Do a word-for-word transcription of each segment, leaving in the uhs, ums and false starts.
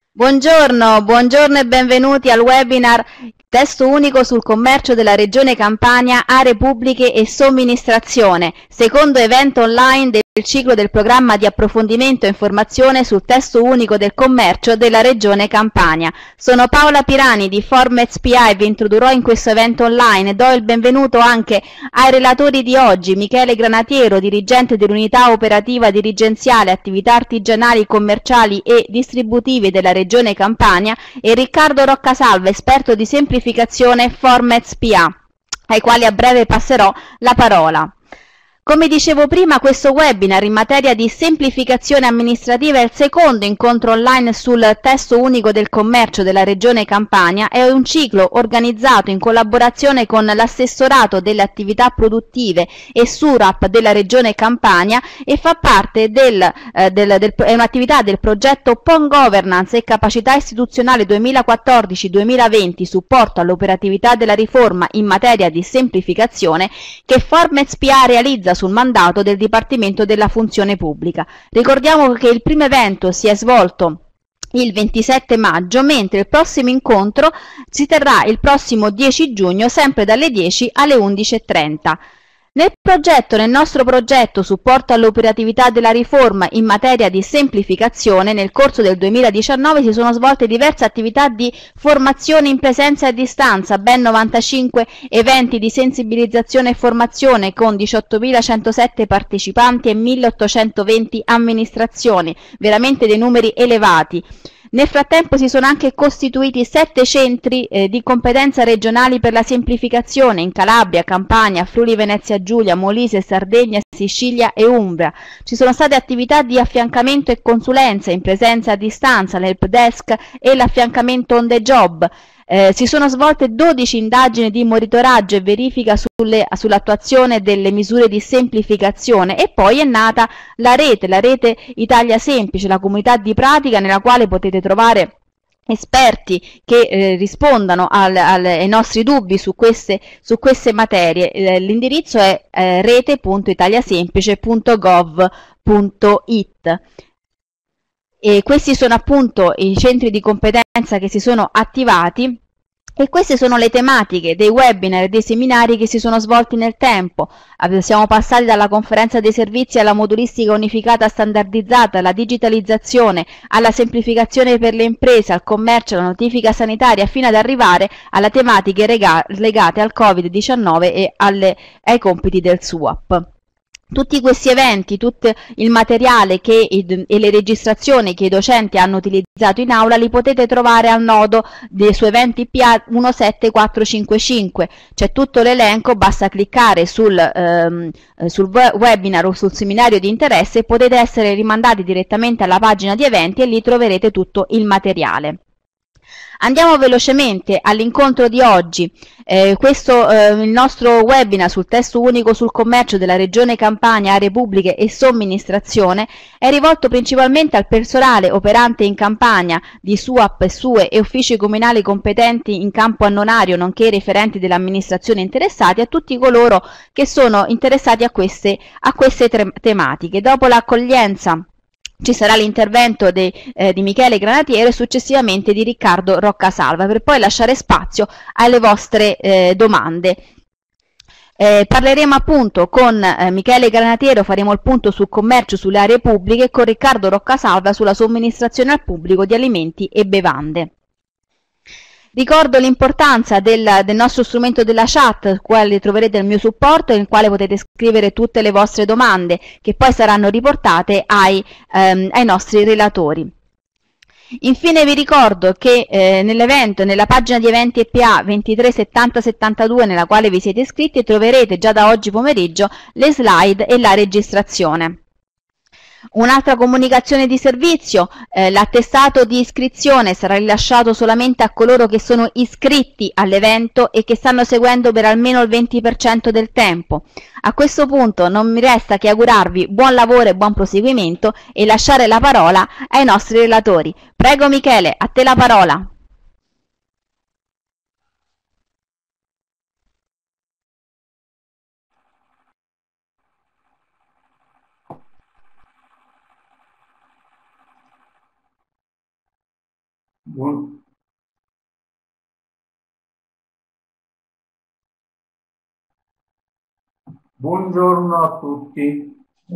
Buongiorno, buongiorno e benvenuti al webinar Testo unico sul commercio della Regione Campania, aree pubbliche e somministrazione, secondo evento online del ciclo del programma di approfondimento e informazione sul testo unico del commercio della Regione Campania. Sono Paola Pirani di Formez P I e vi introdurrò in questo evento online e do il benvenuto anche ai relatori di oggi, Michele Granatiero, dirigente dell'unità operativa dirigenziale attività artigianali, commerciali e distributive della Regione Campania, e Riccardo Roccasalva, esperto di semplificazione Formez P A, ai quali a breve passerò la parola. Come dicevo prima, questo webinar in materia di semplificazione amministrativa è il secondo incontro online sul testo unico del commercio della Regione Campania. È un ciclo organizzato in collaborazione con l'assessorato delle attività produttive e SURAP della Regione Campania e fa parte del, eh, del, del, è un'attività del progetto P O N Governance e Capacità Istituzionale duemilaquattordici duemilaventi, supporto all'operatività della riforma in materia di semplificazione, che Formez P A realizza sul mandato del Dipartimento della Funzione Pubblica. Ricordiamo che il primo evento si è svolto il ventisette maggio, mentre il prossimo incontro si terrà il prossimo dieci giugno, sempre dalle dieci alle undici e trenta. Nel progetto, nel nostro progetto Supporto all'operatività della riforma in materia di semplificazione, nel corso del duemiladiciannove si sono svolte diverse attività di formazione in presenza e a distanza, ben novantacinque eventi di sensibilizzazione e formazione con diciottomilacentosette partecipanti e milleottocentoventi amministrazioni, veramente dei numeri elevati. Nel frattempo si sono anche costituiti sette centri eh, di competenza regionali per la semplificazione in Calabria, Campania, Friuli Venezia Giulia, Molise, Sardegna, Sicilia e Umbria. Ci sono state attività di affiancamento e consulenza in presenza e a distanza, l'help desk e l'affiancamento on the job. Eh, si sono svolte dodici indagini di monitoraggio e verifica sulle, sull'attuazione delle misure di semplificazione, e poi è nata la rete, la rete Italia Semplice, la comunità di pratica nella quale potete trovare esperti che eh, rispondano al, al, ai nostri dubbi su queste, su queste materie. Eh, l'indirizzo è eh, rete punto italiasemplice punto gov punto it. E questi sono appunto i centri di competenza che si sono attivati, e queste sono le tematiche dei webinar e dei seminari che si sono svolti nel tempo. Siamo passati dalla conferenza dei servizi alla modulistica unificata standardizzata, alla digitalizzazione, alla semplificazione per le imprese, al commercio, alla notifica sanitaria, fino ad arrivare alle tematiche legate al Covid diciannove e alle, ai compiti del SUAP. Tutti questi eventi, tutto il materiale che, e le registrazioni che i docenti hanno utilizzato in aula li potete trovare al nodo dei su eventi P A uno sette quattro cinque cinque. C'è tutto l'elenco, basta cliccare sul, ehm, sul webinar o sul seminario di interesse e potete essere rimandati direttamente alla pagina di eventi e lì troverete tutto il materiale. Andiamo velocemente all'incontro di oggi. Eh, questo eh, il nostro webinar sul testo unico sul commercio della Regione Campania, aree pubbliche e somministrazione è rivolto principalmente al personale operante in Campania di SUAP, S U E e uffici comunali competenti in campo annonario, nonché i referenti dell'amministrazione interessati, a tutti coloro che sono interessati a queste, a queste tematiche. Dopo l'accoglienza ci sarà l'intervento eh, di Michele Granatiero e successivamente di Riccardo Roccasalva, per poi lasciare spazio alle vostre eh, domande. Eh, parleremo appunto con eh, Michele Granatiero, faremo il punto sul commercio sulle aree pubbliche, e con Riccardo Roccasalva sulla somministrazione al pubblico di alimenti e bevande. Ricordo l'importanza del, del nostro strumento della chat, nel quale troverete il mio supporto, nel quale potete scrivere tutte le vostre domande, che poi saranno riportate ai, ehm, ai nostri relatori. Infine vi ricordo che eh, nell'evento, nella pagina di eventi E P A ventitré settanta settantadue, nella quale vi siete iscritti, troverete già da oggi pomeriggio le slide e la registrazione. Un'altra comunicazione di servizio, eh, l'attestato di iscrizione sarà rilasciato solamente a coloro che sono iscritti all'evento e che stanno seguendo per almeno il venti per cento del tempo. A questo punto non mi resta che augurarvi buon lavoro e buon proseguimento e lasciare la parola ai nostri relatori. Prego Michele, a te la parola. Buon... Buongiorno a tutti.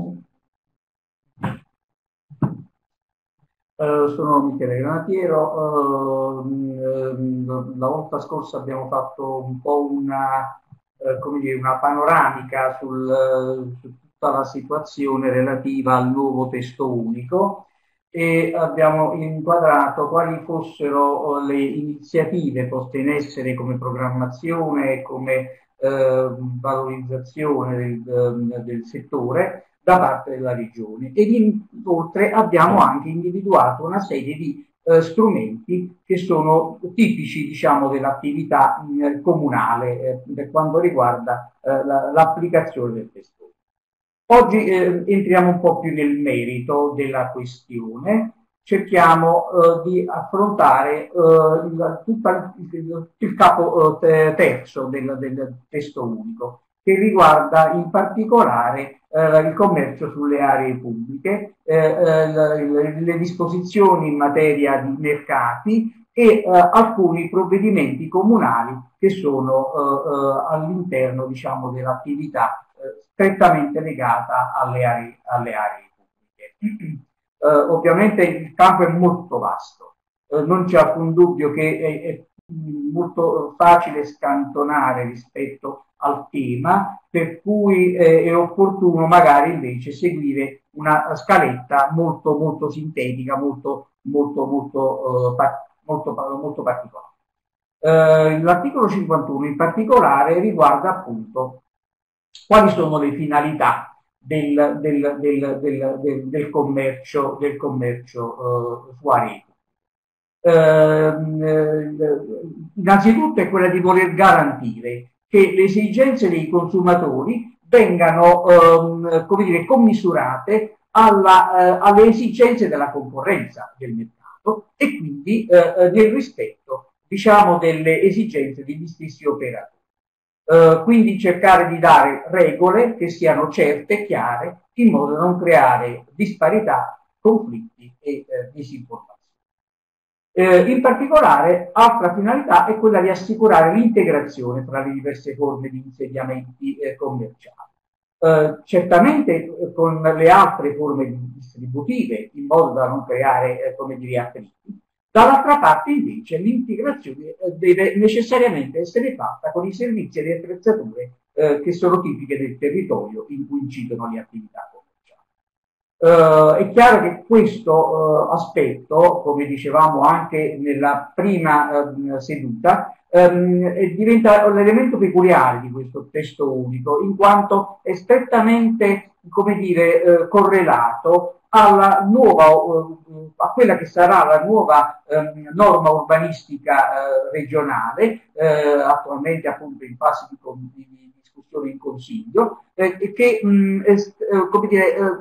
Uh, sono Michele Granatiero. Uh, la volta scorsa abbiamo fatto un po' una, uh, come dire, una panoramica sul, uh, su tutta la situazione relativa al nuovo testo unico e abbiamo inquadrato quali fossero uh, le iniziative poste in essere come programmazione e come uh, valorizzazione del, uh, del settore da parte della regione, ed inoltre abbiamo anche individuato una serie di eh, strumenti che sono tipici, diciamo, dell'attività eh, comunale eh, per quanto riguarda eh, l'applicazione del testo. Oggi eh, entriamo un po' più nel merito della questione, cerchiamo eh, di affrontare eh, il, tutta, il, il capo eh, terzo del, del testo unico, che riguarda in particolare eh, il commercio sulle aree pubbliche, eh, eh, le, le disposizioni in materia di mercati e eh, alcuni provvedimenti comunali che sono eh, eh, all'interno, diciamo, dell'attività eh, strettamente legata alle aree, alle aree pubbliche. Eh, ovviamente il campo è molto vasto, eh, non c'è alcun dubbio che è, è molto facile scantonare rispetto al tema, per cui eh, è opportuno magari invece seguire una scaletta molto molto sintetica, molto molto molto, eh, molto, molto particolare. Eh, l'articolo cinquantuno in particolare riguarda appunto quali sono le finalità del, del, del, del, del, del commercio, del commercio eh, su aree. Eh, innanzitutto è quella di voler garantire che le esigenze dei consumatori vengano ehm, come dire, commisurate alla, eh, alle esigenze della concorrenza del mercato e quindi eh, nel rispetto, diciamo, delle esigenze degli stessi operatori. Uh, quindi cercare di dare regole che siano certe e chiare in modo da non creare disparità, conflitti e eh, disinformazione. Eh, in particolare, altra finalità è quella di assicurare l'integrazione tra le diverse forme di insediamenti eh, commerciali. Eh, certamente eh, con le altre forme distributive, in modo da non creare, eh, come dire, attriti. Dall'altra parte invece l'integrazione deve necessariamente essere fatta con i servizi e le attrezzature eh, che sono tipiche del territorio in cui incidono le attività commerciali. Eh, è chiaro che questo eh, aspetto, come dicevamo anche nella prima eh, seduta, ehm, diventa l'elemento peculiare di questo testo unico, in quanto è strettamente, come dire, eh, correlato alla nuova, a quella che sarà la nuova eh, norma urbanistica eh, regionale, eh, attualmente appunto in fase di, di, di discussione in Consiglio, eh, che mh, è, come dire, eh,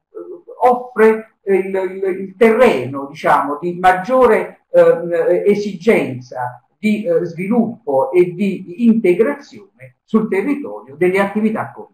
offre il, il, il terreno, diciamo, di maggiore eh, esigenza di eh, sviluppo e di integrazione sul territorio delle attività commerciali.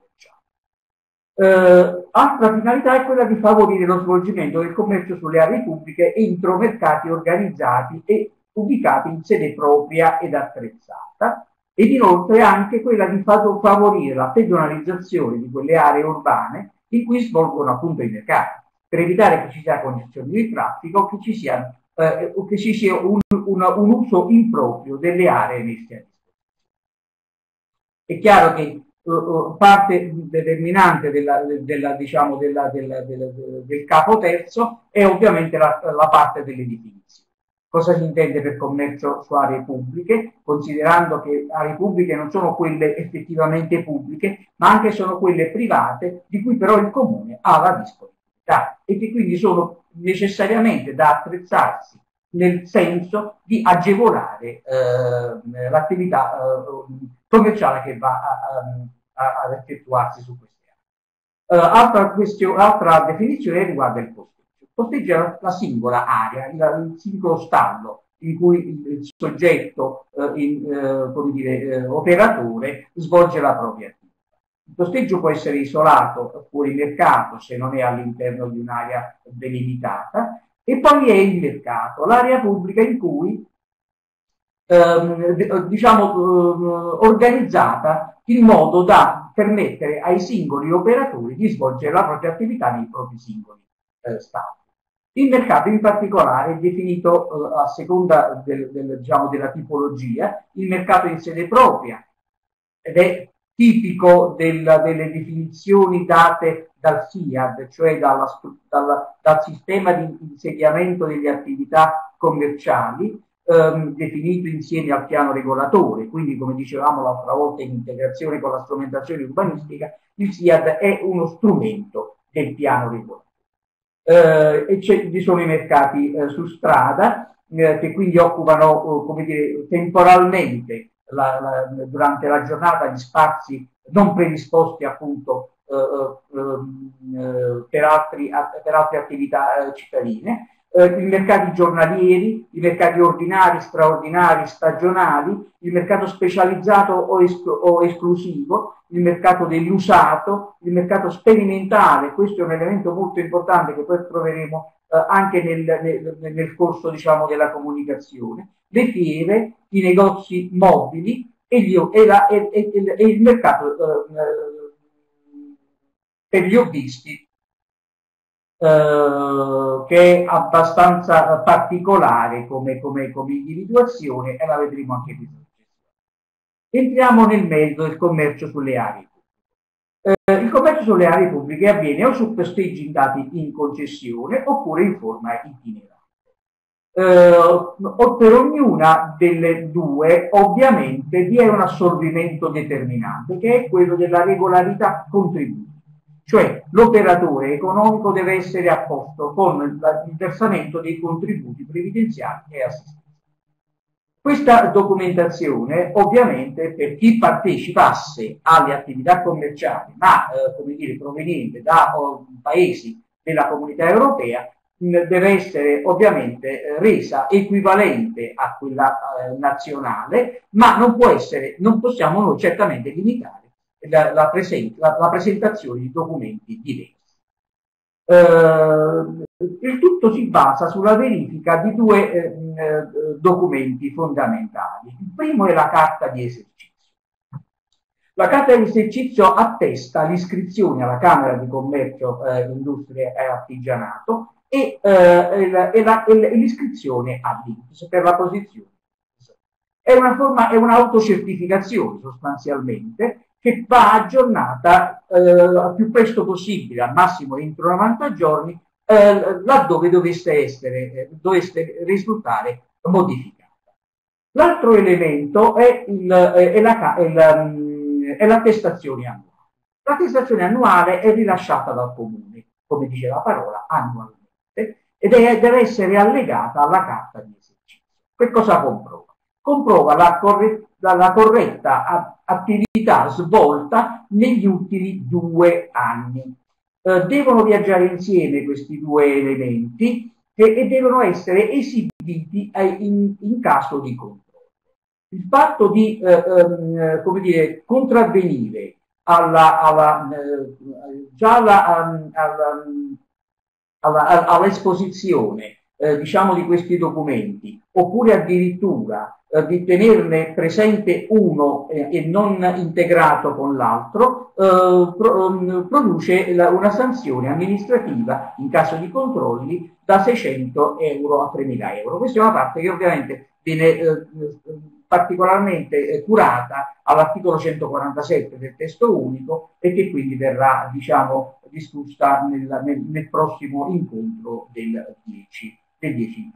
Uh, altra finalità è quella di favorire lo svolgimento del commercio sulle aree pubbliche entro mercati organizzati e ubicati in sede propria ed attrezzata, ed inoltre anche quella di favorire la pedonalizzazione di quelle aree urbane in cui svolgono appunto i mercati, per evitare che ci sia congestione di traffico, che ci sia, eh, che ci sia un, un, un uso improprio delle aree messe a disposizione. È chiaro che parte determinante della, della, diciamo, della, della, della, del capo terzo è ovviamente la, la parte delle definizioni. Cosa si intende per commercio su aree pubbliche, considerando che aree pubbliche non sono quelle effettivamente pubbliche, ma anche sono quelle private, di cui però il comune ha la disponibilità e che quindi sono necessariamente da attrezzarsi nel senso di agevolare eh, l'attività eh, commerciale che va a, a, ad effettuarsi su queste aree. Uh, altra, question, altra definizione riguarda il posteggio. Il posteggio è la singola area, il, il singolo stallo in cui il, il soggetto uh, in, uh, come dire, uh, operatore svolge la propria attività. Il posteggio può essere isolato fuori mercato se non è all'interno di un'area delimitata, E poi è il mercato, l'area pubblica in cui ehm, diciamo eh, organizzata in modo da permettere ai singoli operatori di svolgere la propria attività nei propri singoli eh, stati. Il mercato in particolare è definito eh, a seconda del, del, diciamo, della tipologia, il mercato in sede propria, ed è tipico del, delle definizioni date dal S I A D, cioè dalla, dalla, dal sistema di insediamento delle attività commerciali, ehm, definito insieme al piano regolatore. Quindi, come dicevamo l'altra volta, in integrazione con la strumentazione urbanistica, il S I A D è uno strumento del piano regolatore. Eh, e ci sono i mercati eh, su strada, eh, che quindi occupano, eh, come dire, temporalmente La, la, durante la giornata gli spazi non predisposti appunto eh, eh, per, altri, per altre attività eh, cittadine, eh, i mercati giornalieri, i mercati ordinari, straordinari, stagionali, il mercato specializzato o, es o esclusivo, il mercato dell'usato, il mercato sperimentale. Questo è un elemento molto importante che poi troveremo eh, anche nel, nel, nel corso, diciamo, della comunicazione, le fiere, i negozi mobili e, gli, e, la, e, e, e il mercato eh, per gli hobbisti, eh, che è abbastanza particolare come, come, come individuazione, e la vedremo anche qui. Entriamo nel merito del commercio sulle aree pubbliche. Eh, il commercio sulle aree pubbliche avviene o su posteggi dati in concessione oppure in forma itinerante. Eh, o per ognuna delle due ovviamente vi è un assorbimento determinante, che è quello della regolarità contributiva, cioè l'operatore economico deve essere a posto con il versamento dei contributi previdenziali e assistenziali. Questa documentazione ovviamente per chi partecipasse alle attività commerciali, ma eh, come dire, proveniente da oh, paesi della comunità europea, deve essere ovviamente resa equivalente a quella eh, nazionale, ma non può essere, non possiamo noi certamente limitare la, la, present, la, la presentazione di documenti diversi. Eh, il tutto si basa sulla verifica di due eh, documenti fondamentali. Il primo è la carta di esercizio. La carta di esercizio attesta l'iscrizione alla Camera di Commercio, eh, Industria e Artigianato e, eh, e l'iscrizione all'I N P S per la posizione. È una forma, è un'autocertificazione sostanzialmente, che va aggiornata eh, il più presto possibile, al massimo entro novanta giorni, eh, laddove dovesse essere, eh, dovesse risultare modificata. L'altro elemento è, il, è, la, è, la, è l'attestazione annuale. L'attestazione annuale è rilasciata dal comune, come dice la parola, annualmente, ed è, deve essere allegata alla carta di esercizio. Che cosa comprova? Comprova la, corre, la, la corretta attività svolta negli ultimi due anni. Eh, devono viaggiare insieme questi due elementi che, e devono essere esibiti eh, in, in caso di controllo. Il fatto di eh, eh, come dire, contravvenire alla, alla, eh, già alla, alla, alla, all'esposizione eh, diciamo di questi documenti, oppure addirittura eh, di tenerne presente uno eh, e non integrato con l'altro, eh, pro, produce la, una sanzione amministrativa in caso di controlli da seicento euro a tremila euro. Questa è una parte che ovviamente viene eh, particolarmente eh, curata all'articolo centoquarantasette del testo unico e che quindi verrà, diciamo, discussa nel, nel, nel prossimo incontro del dieci giugno.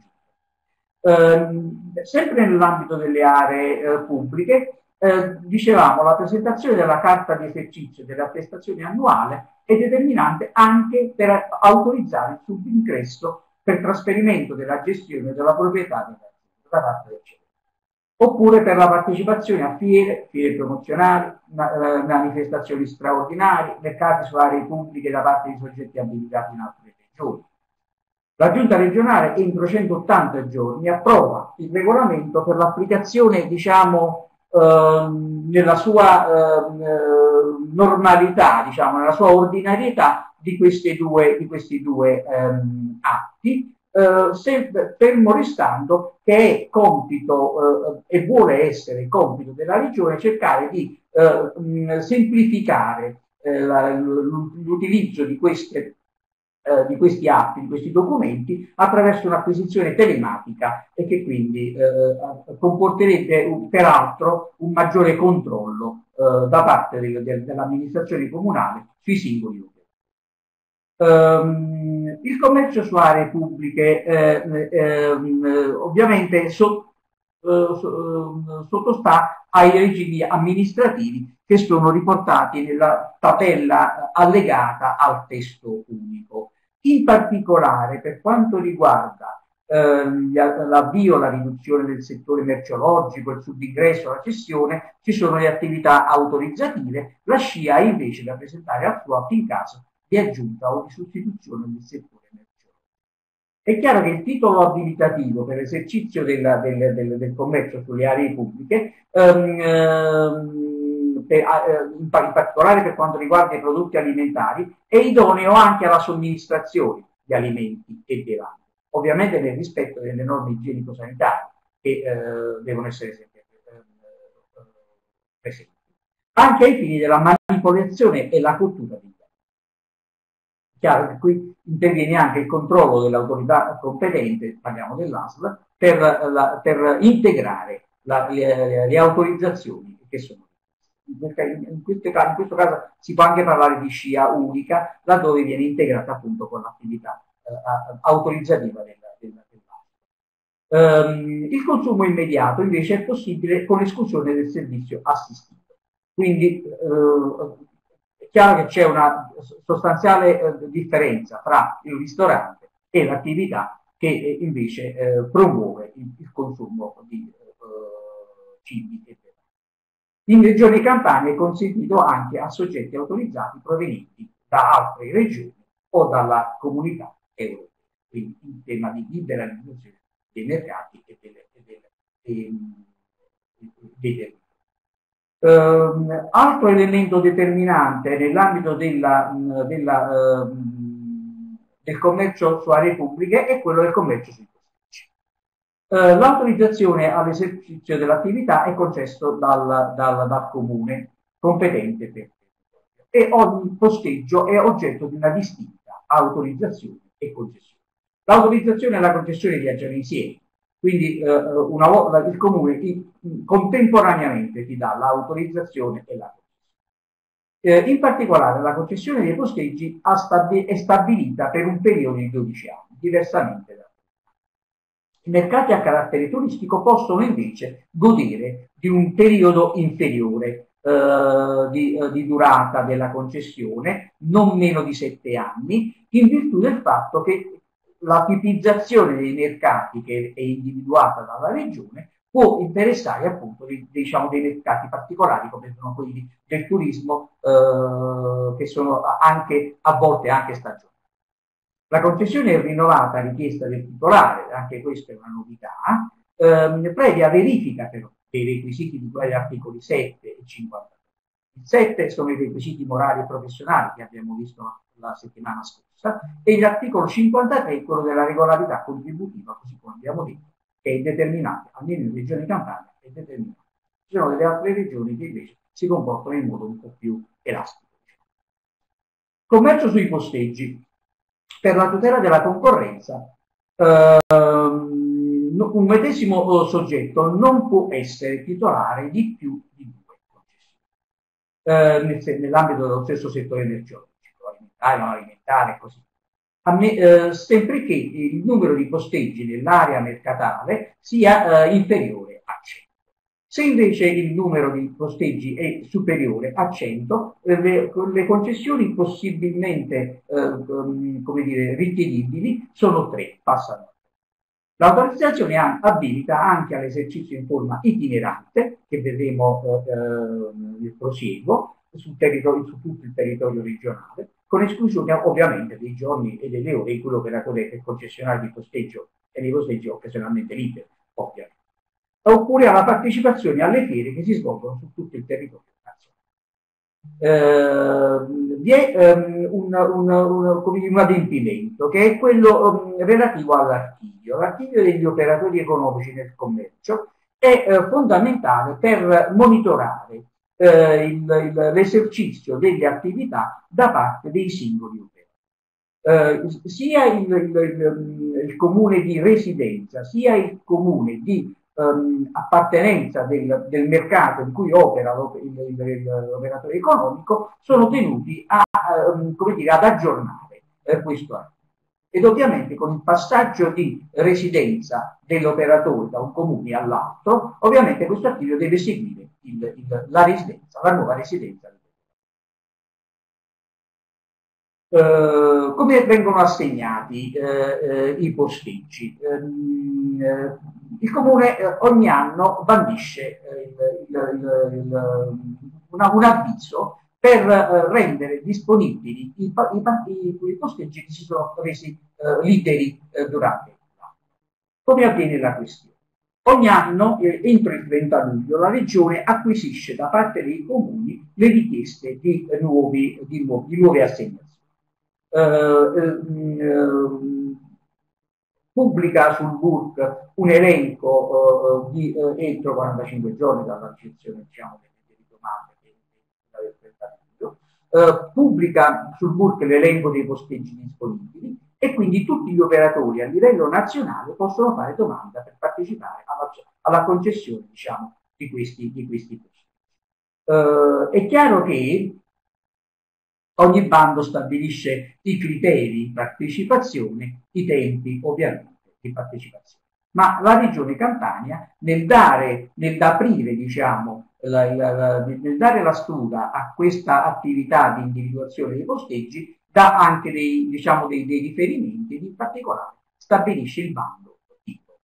Eh, sempre nell'ambito delle aree eh, pubbliche, eh, dicevamo, la presentazione della carta di esercizio dell'attestazione annuale è determinante anche per autorizzare il subingresso per trasferimento della gestione della proprietà della parte del centro, oppure per la partecipazione a fiere, fiere promozionali, manifestazioni straordinarie, mercati su aree pubbliche da parte di soggetti abilitati in altre regioni. La Giunta regionale entro centottanta giorni approva il regolamento per l'applicazione, diciamo, eh, nella sua eh, normalità, diciamo, nella sua ordinarietà di, queste due, di questi due ehm, atti, eh, sempre fermo restando che è compito eh, e vuole essere compito della Regione cercare di eh, mh, semplificare eh, l'utilizzo di queste Eh, di questi atti, di questi documenti attraverso un'acquisizione telematica e che quindi eh, comporterebbe un, peraltro un maggiore controllo eh, da parte del, del, dell'amministrazione comunale sui singoli utenti. Um, il commercio su aree pubbliche eh, eh, ovviamente so, eh, so, sottostà ai regimi amministrativi che sono riportati nella tabella allegata al testo unico. In particolare, per quanto riguarda eh, l'avvio, la riduzione del settore merceologico, il subingresso, la cessione, ci sono le attività autorizzative, la S C I A è invece da presentare al F U A P in caso di aggiunta o di sostituzione del settore merceologico. È chiaro che il titolo abilitativo per l'esercizio del, del, del, del commercio sulle aree pubbliche ehm, ehm, per, eh, in particolare per quanto riguarda i prodotti alimentari, è idoneo anche alla somministrazione di alimenti e bevande, ovviamente nel rispetto delle norme igienico-sanitarie che eh, devono essere sempre eh, presenti, anche ai fini della manipolazione e la cottura di chiaro che qui interviene anche il controllo dell'autorità competente, parliamo dell'A S L, per, la, per integrare la, le, le autorizzazioni che sono. In, in, questo caso, in questo caso si può anche parlare di S C I A unica, laddove viene integrata appunto con l'attività eh, autorizzativa della, della, dell'A S L. Um, il consumo immediato invece è possibile con esclusione del servizio assistito. Quindi eh, è chiaro che c'è una sostanziale eh, differenza tra il ristorante e l'attività che eh, invece eh, promuove il, il consumo di eh, cibi e bevande. In Regione Campania è consentito anche a soggetti autorizzati provenienti da altre regioni o dalla comunità europea, quindi in tema di liberalizzazione dei mercati e delle, e delle, e, dei territori. Uh, altro elemento determinante nell'ambito della, della, uh, del commercio su aree pubbliche è quello del commercio sui posteggi. Uh, l'autorizzazione all'esercizio dell'attività è concesso dal, dal, dal comune competente per e ogni posteggio è oggetto di una distinta autorizzazione e concessione. L'autorizzazione e la concessione viaggiano insieme. Quindi eh, una volta il comune in, contemporaneamente ti dà l'autorizzazione e la concessione. Eh, in particolare la concessione dei posteggi stabi è stabilita per un periodo di dodici anni, diversamente da i mercati a carattere turistico possono invece godere di un periodo inferiore eh, di, eh, di durata della concessione, non meno di sette anni, in virtù del fatto che la tipizzazione dei mercati che è individuata dalla regione può interessare appunto diciamo, dei mercati particolari come sono quelli del turismo eh, che sono anche a volte anche stagionali. La concessione è rinnovata a richiesta del titolare, anche questa è una novità, ehm, previa verifica però dei requisiti di cui agli articoli sette e cinquanta. Il sette sono i requisiti morali e professionali che abbiamo visto la, la settimana scorsa e l'articolo cinquantatré è quello della regolarità contributiva, così come abbiamo detto, che è determinato, almeno in Regione Campania è determinato. Ci sono delle altre regioni che invece si comportano in modo un po' più elastico. Commercio sui posteggi. Per la tutela della concorrenza, ehm, un medesimo soggetto non può essere titolare di più di due concessioni eh, nell'ambito dello stesso settore merceologico, alimentare, non alimentare e così via. Eh, sempre che il numero di posteggi nell'area mercatale sia eh, inferiore a cento. Se invece il numero di posteggi è superiore a cento, eh, le, le concessioni possibilmente eh, come dire, richiedibili sono tre, passano. L'autorizzazione abilita anche all'esercizio in forma itinerante, che vedremo eh, nel prosieguo, sul territorio, su tutto il territorio regionale, con esclusione ovviamente dei giorni e delle ore in cui l'operatore è concessionario di posteggio e di posteggi occasionalmente libero, ovviamente. Oppure alla partecipazione alle fiere che si svolgono su tutto il territorio eh, vi è ehm, un, un, un, un adempimento che è quello um, relativo all'archivio. L'archivio degli operatori economici nel commercio è eh, fondamentale per monitorare eh, l'esercizio delle attività da parte dei singoli operatori. Eh, sia il, il, il, il comune di residenza, sia il comune di um, appartenenza del, del mercato in cui opera l'operatore economico sono tenuti a, um, come dire, ad aggiornare eh, questo atto. Ed ovviamente con il passaggio di residenza dell'operatore da un comune all'altro, ovviamente questo attivio deve seguire il, il, la residenza, la nuova residenza. Uh, come vengono assegnati uh, uh, i posteggi? Uh, uh, il comune uh, ogni anno bandisce uh, il, il, il, una, un avviso per uh, rendere disponibili i, i, i, i posteggi che si sono resi uh, liberi uh, durante l'anno. Come avviene la questione? Ogni anno, eh, entro il trenta luglio, la Regione acquisisce da parte dei comuni le richieste di, uh, nuovi, di, nuovi, di nuove assegnazioni. Uh, uh, pubblica sul B U R C un elenco uh, di uh, entro quarantacinque giorni dalla ricezione, diciamo, delle domande, uh, pubblica sul B U R C l'elenco dei posteggi disponibili e quindi tutti gli operatori a livello nazionale possono fare domanda per partecipare alla, alla concessione, diciamo, di questi, di questi posteggi. Uh, è chiaro che ogni bando stabilisce i criteri di partecipazione, i tempi ovviamente di partecipazione. Ma la Regione Campania nel dare, nel aprire, diciamo, la, la, la, nel dare la strada a questa attività di individuazione dei posteggi, dà anche dei, diciamo, dei, dei riferimenti ed in particolare stabilisce il bando tipo.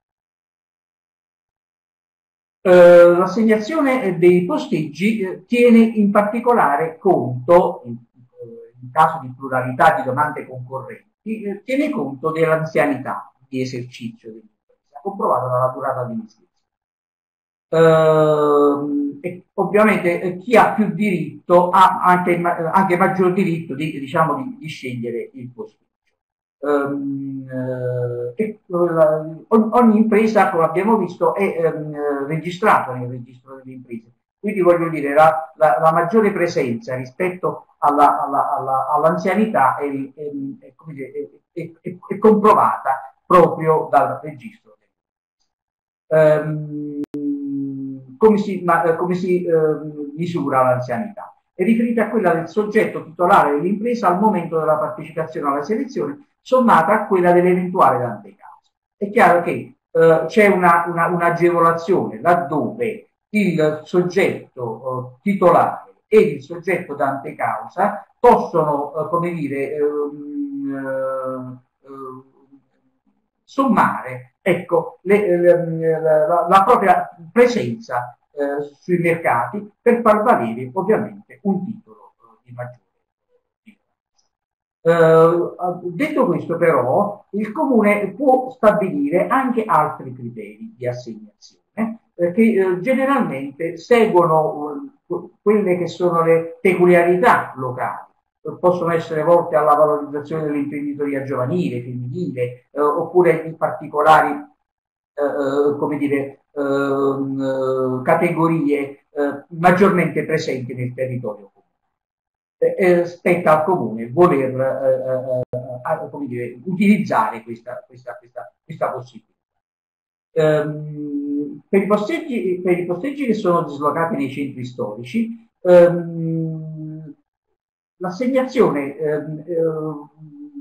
Eh, l'assegnazione dei posteggi eh, tiene in particolare conto, in, in caso di pluralità di domande concorrenti, eh, tiene conto dell'anzianità di esercizio dell'impresa, comprovata dalla durata di iscrizione. Uh, e ovviamente eh, chi ha più diritto ha anche, anche maggior diritto di, diciamo, di, di scegliere il posteggio. Um, uh, e, uh, ogni impresa, come abbiamo visto, è um, registrata nel registro delle imprese. Quindi voglio dire, la, la, la maggiore presenza rispetto alla, alla, alla, all'anzianità è, è, è, come dire, è, è, è comprovata proprio dal registro. Um, come si, ma, come si uh, misura l'anzianità? È riferita a quella del soggetto titolare dell'impresa al momento della partecipazione alla selezione, sommata a quella dell'eventuale dante causa. È chiaro che uh, c'è un'agevolazione una, laddove il soggetto uh, titolare e il soggetto dante causa possono, uh, come dire, um, uh, uh, sommare, ecco, le, le, la, la propria presenza uh, sui mercati per far valere ovviamente un titolo uh, di maggiore. Uh, detto questo, però, il comune può stabilire anche altri criteri di assegnazione che eh, generalmente seguono uh, quelle che sono le peculiarità locali. Uh, possono essere volte alla valorizzazione dell'imprenditoria giovanile, femminile, uh, oppure in particolari uh, come dire, uh, uh, categorie uh, maggiormente presenti nel territorio comune. Eh, spetta al comune voler uh, uh, uh, come dire, utilizzare questa, questa, questa, questa possibilità. Um, per, i posteggi, per i posteggi che sono dislocati nei centri storici, um, l'assegnazione um,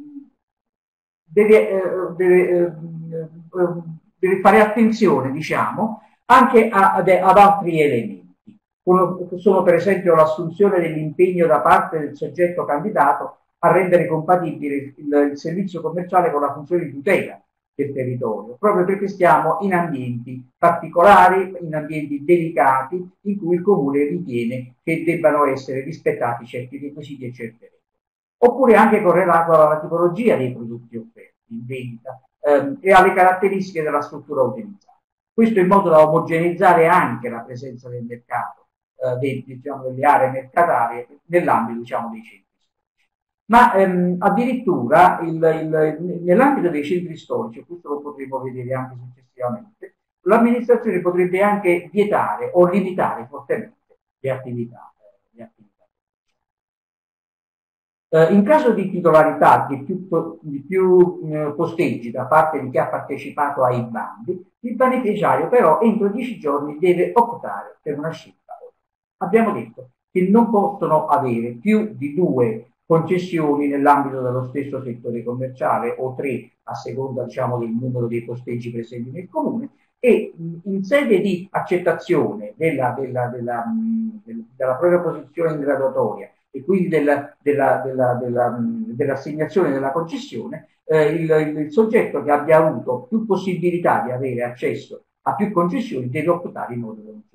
deve, uh, deve, uh, deve fare attenzione, diciamo, anche a, ad, ad altri elementi. Uno, sono per esempio l'assunzione dell'impegno da parte del soggetto candidato a rendere compatibile il, il servizio commerciale con la funzione di tutela del territorio, proprio perché stiamo in ambienti particolari, in ambienti delicati, in cui il comune ritiene che debbano essere rispettati certi requisiti e certe regole. Oppure anche correlato alla tipologia dei prodotti offerti in vendita ehm, e alle caratteristiche della struttura utilizzata. Questo in modo da omogeneizzare anche la presenza del mercato eh, dei, diciamo, delle aree mercatarie nell'ambito, diciamo, dei centri storici. Ma ehm, addirittura nell'ambito dei centri storici, questo lo potremo vedere anche successivamente, l'amministrazione potrebbe anche vietare o limitare fortemente le attività. Eh, le attività. Eh, in caso di titolarità di più, di più eh, posteggi da parte di chi ha partecipato ai bandi, il beneficiario però entro dieci giorni deve optare per una scelta. Abbiamo detto che non possono avere più di due concessioni nell'ambito dello stesso settore commerciale o tre a seconda, diciamo, del numero dei posteggi presenti nel comune, e in sede di accettazione della, della, della, della propria posizione in graduatoria e quindi della, della, della, della, dell'assegnazione della concessione, eh, il, il soggetto che abbia avuto più possibilità di avere accesso a più concessioni deve optare in modo da non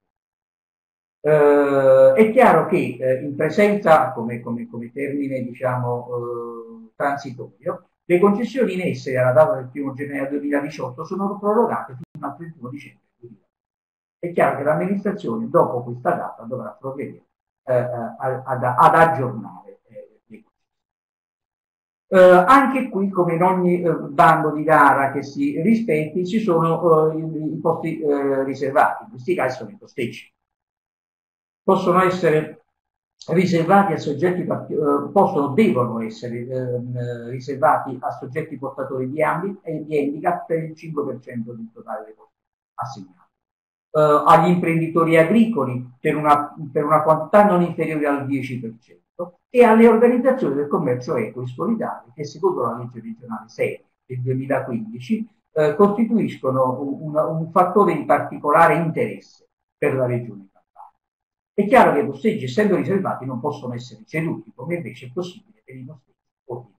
superare. Eh, è chiaro che eh, in presenza, come, come, come termine, diciamo, eh, transitorio, le concessioni in essere alla data del primo gennaio duemiladiciotto sono prorogate fino al trentuno dicembre duemilaventi. È chiaro che l'amministrazione dopo questa data dovrà provvedere eh, ad, ad aggiornare eh, le concessioni. Eh, anche qui, come in ogni eh, bando di gara che si rispetti, ci sono eh, i, i posti eh, riservati. In questi casi sono i posteggi. Possono essere riservati a soggetti, eh, possono, devono essere eh, riservati a soggetti portatori di handicap per il cinque per cento del totale dei posti assegnati. Eh, agli imprenditori agricoli per una, per una quantità non inferiore al dieci per cento e alle organizzazioni del commercio equo e solidario che, secondo la legge regionale sei del duemilaquindici, eh, costituiscono un, un fattore di particolare interesse per la regione. È chiaro che i posteggi, essendo riservati, non possono essere ceduti, come invece è possibile per i posteggi ordinari.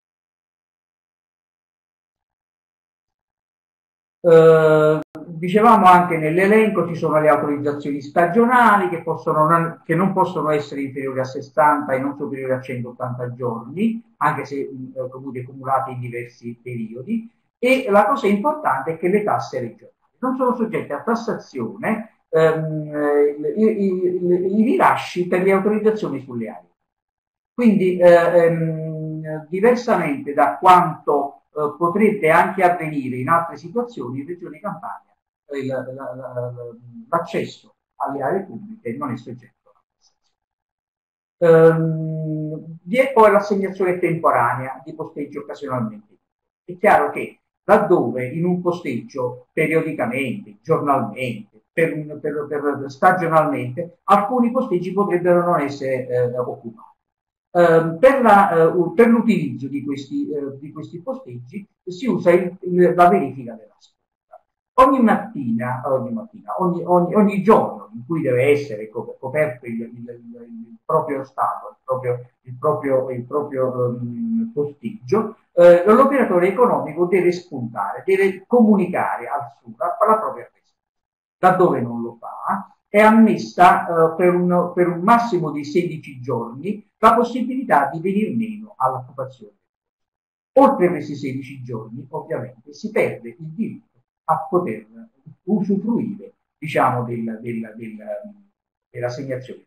Eh, dicevamo anche nell'elenco ci sono le autorizzazioni stagionali che, possono, che non possono essere inferiori a sessanta e non superiori a centottanta giorni, anche se eh, comunque accumulate in diversi periodi. E la cosa importante è che le tasse regionali non sono soggette a tassazione ehm, i, i, i rilasci per le autorizzazioni sulle aree. Quindi ehm, diversamente da quanto eh, potrebbe anche avvenire in altre situazioni, in Regione Campania eh, l'accesso alle aree pubbliche non è soggetto a tassazione. Ehm, vi è poi l'assegnazione temporanea di posteggi occasionalmente. È chiaro che laddove in un posteggio periodicamente, giornalmente, Per, per, per stagionalmente, alcuni posteggi potrebbero non essere eh, occupati. Eh, per, la, uh, per l'utilizzo di questi, uh, di questi posteggi si usa il, il, la verifica della spesa. Ogni mattina, ogni, mattina ogni, ogni, ogni giorno in cui deve essere coperto il, il, il, il proprio stato, il proprio, il proprio, il proprio um, posteggio, eh, l'operatore economico deve spuntare, deve comunicare al SURAP la propria spesa. Laddove non lo fa, è ammessa eh, per, un, per un massimo di sedici giorni la possibilità di venir meno all'occupazione. Oltre questi sedici giorni, ovviamente, si perde il diritto a poter usufruire, diciamo, del, del, del, dell'assegnazione.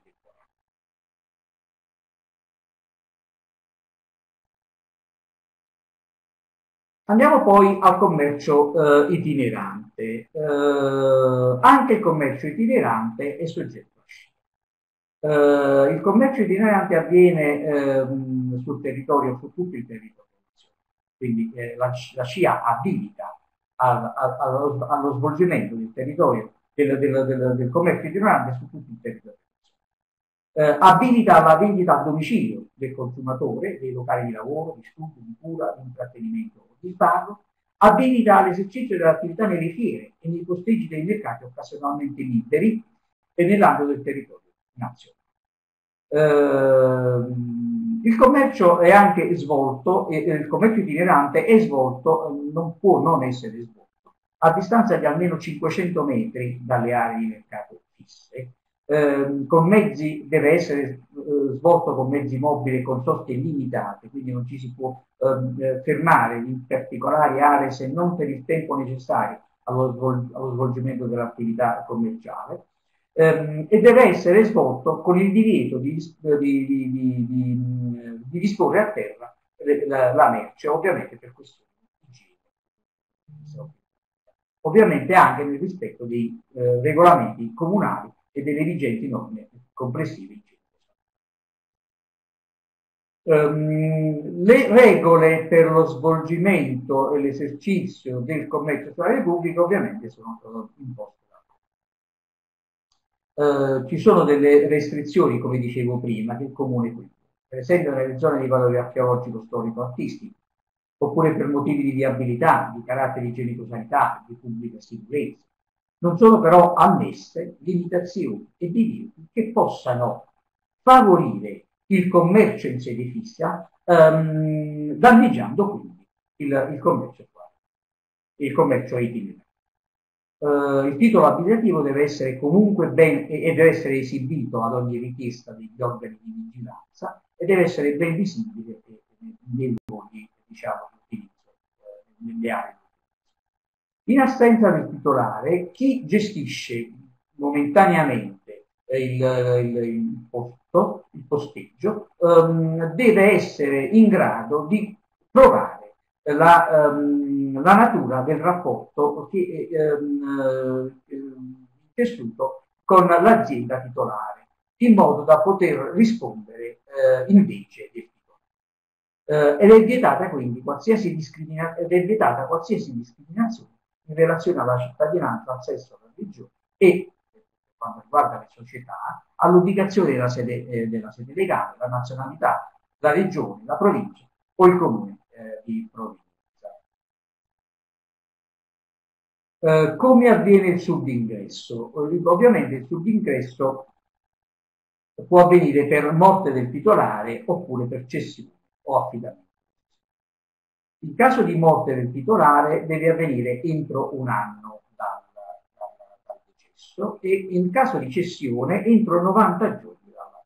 Andiamo poi al commercio eh, itinerante. Eh, anche il commercio itinerante è soggetto a scia. Eh, il commercio itinerante avviene eh, sul territorio, su tutto il territorio, quindi eh, la, la scia abilita al, al, allo, allo svolgimento del territorio del, del, del, del commercio itinerante su tutto il territorio. Eh, abilita la vendita a domicilio del consumatore, dei locali di lavoro, di studio, di cura, di intrattenimento o di svago, abilita l'esercizio dell'attività nelle fiere e nei posteggi dei mercati occasionalmente liberi e nell'ambito del territorio nazionale. Eh, il commercio è anche svolto, e il commercio itinerante è svolto, non può non essere svolto, a distanza di almeno cinquecento metri dalle aree di mercato fisse, Eh, con mezzi, deve essere eh, svolto con mezzi mobili e con soste limitate, quindi non ci si può eh, fermare in particolari aree se non per il tempo necessario allo, svol allo svolgimento dell'attività commerciale. ehm, e deve essere svolto con il divieto di, di, di, di, di, di disporre a terra la, la merce, ovviamente per questioni igieniche. Ovviamente anche nel rispetto dei eh, regolamenti comunali e delle vigenti norme complessive. Um, le regole per lo svolgimento e l'esercizio del commercio tra le pubbliche ovviamente sono imposte. Uh, ci sono delle restrizioni, come dicevo prima, che il comune qui, per esempio nelle zone di valore archeologico, storico, artistico, oppure per motivi di viabilità, di carattere igienico-sanitario, di pubblica sicurezza. Non sono però ammesse limitazioni e divieti che possano favorire il commercio in sede fissa, ehm, danneggiando quindi il, il commercio attuale, il commercio itinerante. Uh, il titolo abilitativo deve essere comunque ben e, e deve essere esibito ad ogni richiesta degli organi di vigilanza e deve essere ben visibile nei luoghi, diciamo, di utilizzo, eh, nelle aree. In assenza del titolare, chi gestisce momentaneamente il, il, il posto, il posteggio, um, deve essere in grado di provare la, um, la natura del rapporto che è um, tessuto con l'azienda titolare, in modo da poter rispondere uh, invece del titolare. Uh, ed è vietata quindi qualsiasi discriminazione, ed è vietata qualsiasi discriminazione in relazione alla cittadinanza, al sesso, alla religione e, per quanto riguarda le società, all'ubicazione della sede, eh, della sede legale, la nazionalità, la regione, la provincia o il comune eh, di provincia. Eh, come avviene il subingresso? Ovviamente il subingresso può avvenire per morte del titolare oppure per cessione o affidamento. In caso di morte del titolare deve avvenire entro un anno dal, dal, dal decesso e in caso di cessione entro novanta giorni dalla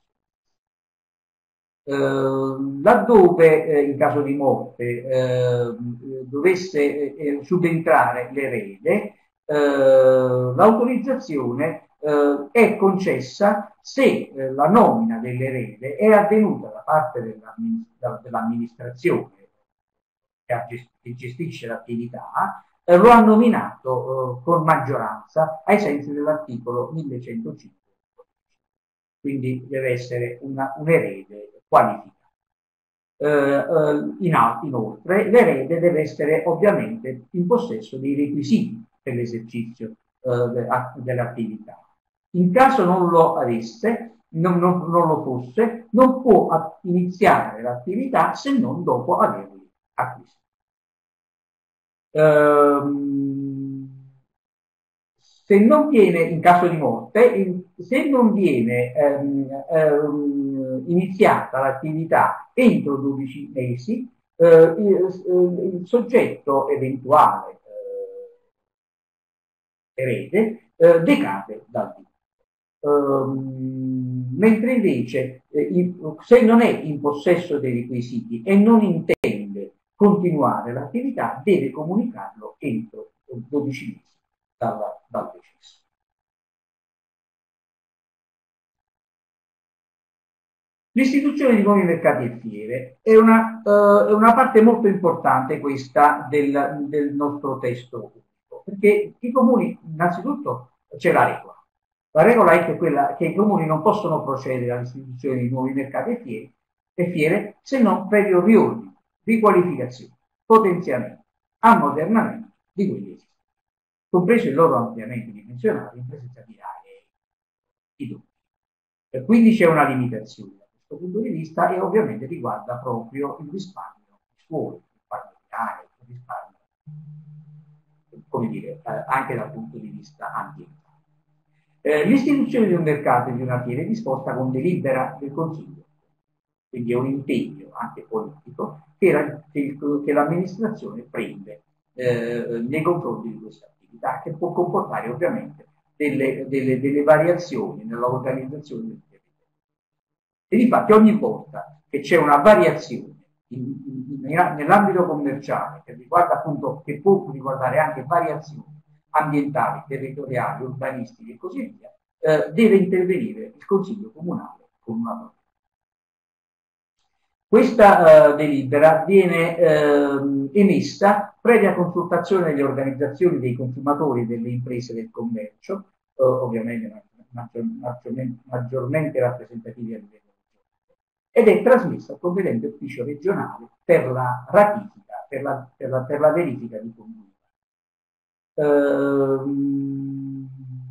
cessione. Eh, laddove eh, in caso di morte eh, dovesse eh, subentrare l'erede, eh, l'autorizzazione eh, è concessa se eh, la nomina dell'erede è avvenuta da parte dell'amministrazione che gestisce l'attività, eh, lo ha nominato eh, con maggioranza ai sensi dell'articolo millecentocinque. Quindi deve essere una, un erede qualificato. Eh, eh, in, inoltre, l'erede deve essere ovviamente in possesso dei requisiti per l'esercizio eh, dell'attività. In caso non lo avesse, non, non, non lo fosse, non può iniziare l'attività se non dopo averli acquisiti. Ehm, se non viene, in caso di morte, se non viene ehm, ehm, iniziata l'attività entro dodici mesi, eh, il, il soggetto eventuale eh, erede eh, decade dal diritto. Um, mentre invece eh, in, se non è in possesso dei requisiti e non intende continuare l'attività, deve comunicarlo entro dodici mesi dalla, dal decesso. L'istituzione di nuovi mercati e fiere è una, uh, è una parte molto importante questa del, del nostro testo unico, perché i comuni, innanzitutto, c'è la regola. La regola è che, quella, che i comuni non possono procedere all'istituzione di nuovi mercati e fiere, e fiere se non previo riordino, riqualificazione, potenziamento, ammodernamento di quelli esistenti, compreso il loro ampliamento dimensionale in presenza di aree idonee. E quindi c'è una limitazione da questo punto di vista e ovviamente riguarda proprio il risparmio di suolo, il risparmio di aree, il risparmio, come dire, eh, anche dal punto di vista ambientale. Eh, l'istituzione di un mercato e di una fiera è disposta con delibera del Consiglio, quindi è un impegno anche politico che, la, che, che l'amministrazione prende eh, nei confronti di questa attività, che può comportare ovviamente delle, delle, delle variazioni nell'organizzazione del territorio. E infatti ogni volta che c'è una variazione in, in, in, nell'ambito commerciale che riguarda appunto, che può riguardare anche variazioni ambientali, territoriali, urbanistiche e così via, eh, deve intervenire il Consiglio Comunale con una proroga. Questa eh, delibera viene eh, emessa previa consultazione delle organizzazioni dei consumatori e delle imprese del commercio, eh, ovviamente maggior, maggiormente, maggiormente rappresentativi a livello regionale, ed è trasmessa al competente ufficio regionale per la ratifica, per la, per la, per la verifica di conduita. Ehm,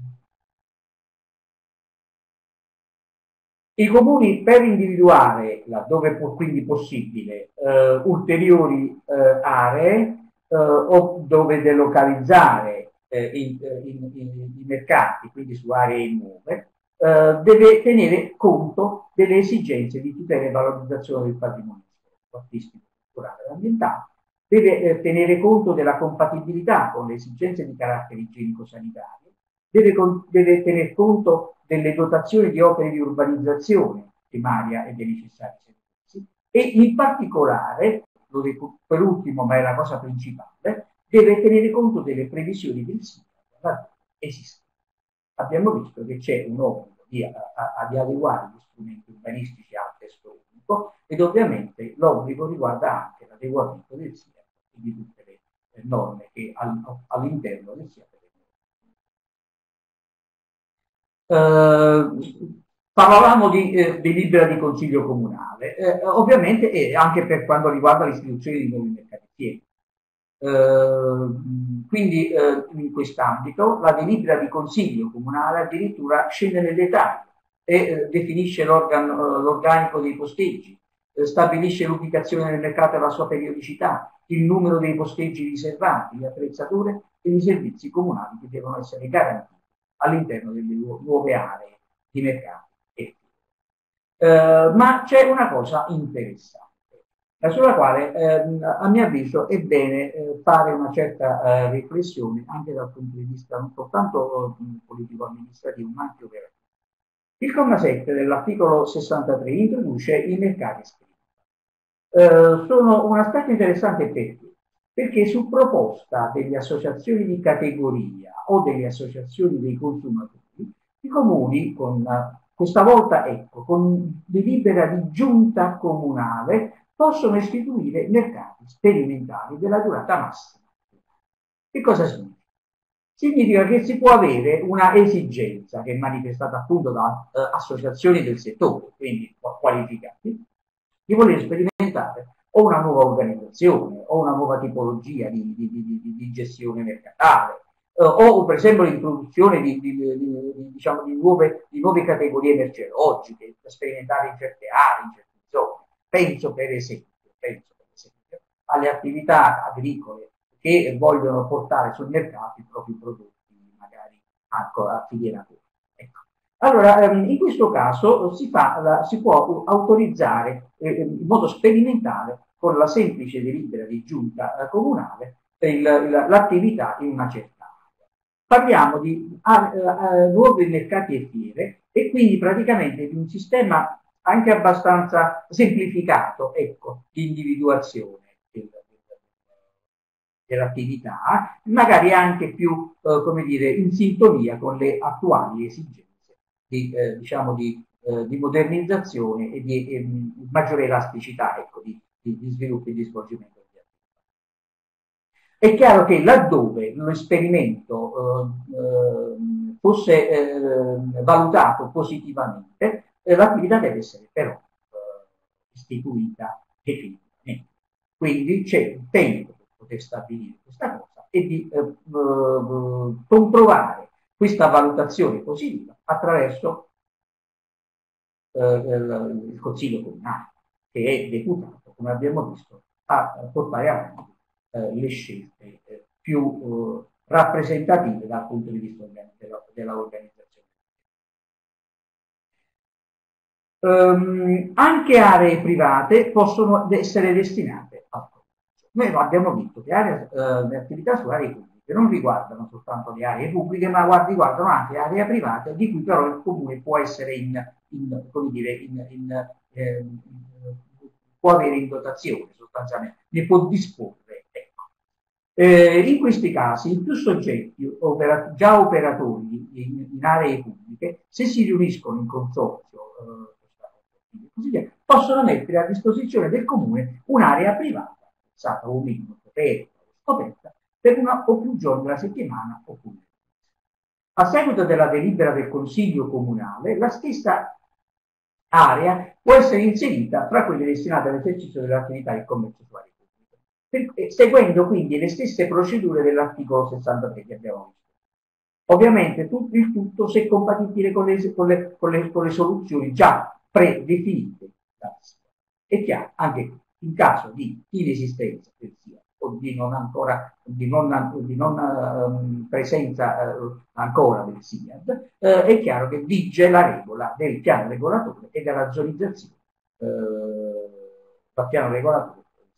I comuni, per individuare, laddove può, quindi possibile, eh, ulteriori eh, aree eh, o dove delocalizzare eh, i, i, i, i mercati, quindi su aree nuove, eh, deve tenere conto delle esigenze di tutela e valorizzazione del patrimonio artistico, culturale e ambientale, deve eh, tenere conto della compatibilità con le esigenze di carattere igienico-sanitario, deve, deve tener conto delle dotazioni di opere di urbanizzazione primaria e dei necessari servizi, e in particolare, lo dico per ultimo ma è la cosa principale, deve tenere conto delle previsioni del SIAE esistenti. Abbiamo visto che c'è un obbligo di, a, a, di adeguare gli strumenti urbanistici al testo unico, ed ovviamente l'obbligo riguarda anche l'adeguamento del SIAE e di tutte le eh, norme che al, all'interno del SIAE. Uh, parlavamo di eh, delibera di consiglio comunale, eh, ovviamente, e anche per quanto riguarda l'istituzione di nuovi mercati. Uh, quindi uh, in quest'ambito la delibera di consiglio comunale addirittura scende nel dettaglio e uh, definisce l'organico dei posteggi, uh, stabilisce l'ubicazione del mercato e la sua periodicità, il numero dei posteggi riservati, le attrezzature e i servizi comunali che devono essere garantiti all'interno delle nuove aree di mercato. Eh, ma c'è una cosa interessante, sulla quale eh, a mio avviso è bene eh, fare una certa eh, riflessione anche dal punto di vista non soltanto eh, politico-amministrativo ma anche operativo. Il comma sette dell'articolo sessantatré introduce i mercati sperimentali. Eh, sono un aspetto interessante perché? Perché su proposta delle associazioni di categoria o delle associazioni dei consumatori, i comuni, con, questa volta ecco, con delibera di giunta comunale, possono istituire mercati sperimentali della durata massima. Che cosa significa? Significa che si può avere una esigenza che è manifestata appunto da eh, associazioni del settore, quindi qualificati, di voler sperimentare o una nuova organizzazione o una nuova tipologia di, di, di, di, di gestione mercatale, eh, o per esempio l'introduzione di, di, di, di, diciamo, di, nuove, di nuove categorie merceologiche da sperimentare in certe aree, in certe zone. Penso per esempio, penso per esempio alle attività agricole che vogliono portare sul mercato i propri prodotti, magari a filiera corta. Ecco. Allora, in questo caso si, fa la, si può autorizzare eh, in modo sperimentale, con la semplice delibera di giunta eh, comunale, l'attività in una certa area. Parliamo di a, a, nuovi mercati e fiere, e quindi praticamente di un sistema anche abbastanza semplificato, ecco, di individuazione dell'attività, magari anche più, eh, come dire, in sintonia con le attuali esigenze di, eh, diciamo di, eh, di modernizzazione e di eh, maggiore elasticità, ecco, di, di, di sviluppo e di svolgimento di attività. È chiaro che laddove l'esperimento eh, eh, fosse eh, valutato positivamente, eh, l'attività deve essere però eh, istituita definitivamente. Quindi c'è un tempo poter stabilire questa cosa e di eh, eh, comprovare questa valutazione positiva attraverso eh, il, il Consiglio Comunale, che è deputato, come abbiamo visto, a, a portare avanti eh, le scelte eh, più eh, rappresentative dal punto di vista della, della organizzazione. Um, anche aree private possono essere destinate al commercio. Noi abbiamo visto che aree, uh, le attività su aree pubbliche non riguardano soltanto le aree pubbliche, ma riguardano anche aree private, di cui però il comune può essere in, in come dire, in, in, eh, può avere in dotazione sostanzialmente, ne può disporre. Ecco. Eh, in questi casi, più soggetti opera, già operatori in, in aree pubbliche pubbliche, se si riuniscono in consorzio, eh, così via, possono mettere a disposizione del comune un'area privata, pensata o meno, scoperta, per una o più giorni alla settimana oppure. A seguito della delibera del Consiglio Comunale, la stessa area può essere inserita tra quelle destinate all'esercizio dell'attività di commercio su aree pubbliche, seguendo quindi le stesse procedure dell'articolo sessantatré che abbiamo visto. Ovviamente tutto, il tutto se compatibile con le, con le, con le, con le soluzioni già predefinite. È chiaro, anche in caso di inesistenza del S I A o di non ancora di non, di non um, presenza uh, ancora del S I A D, uh, è chiaro che vige la regola del piano regolatore e della zonizzazione uh, del piano regolatore.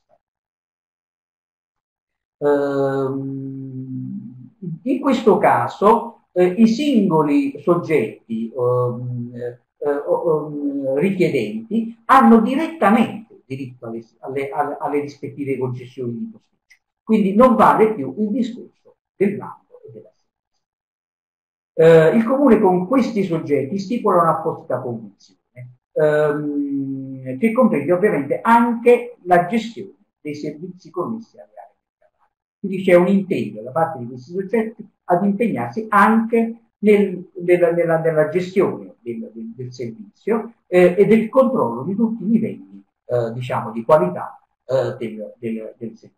Uh, in questo caso uh, i singoli soggetti um, uh, um, richiedenti hanno direttamente diritto alle, alle, alle, alle rispettive concessioni di possesso. Quindi non vale più il discorso del bando e della eh, il comune con questi soggetti stipula un'apposita convenzione ehm, che comprende ovviamente anche la gestione dei servizi connessi alle aree mercatali. Quindi c'è un impegno da parte di questi soggetti ad impegnarsi anche nel, nella, nella, nella gestione del, del, del servizio eh, e del controllo di tutti i livelli eh, diciamo di qualità eh, del, del, del servizio.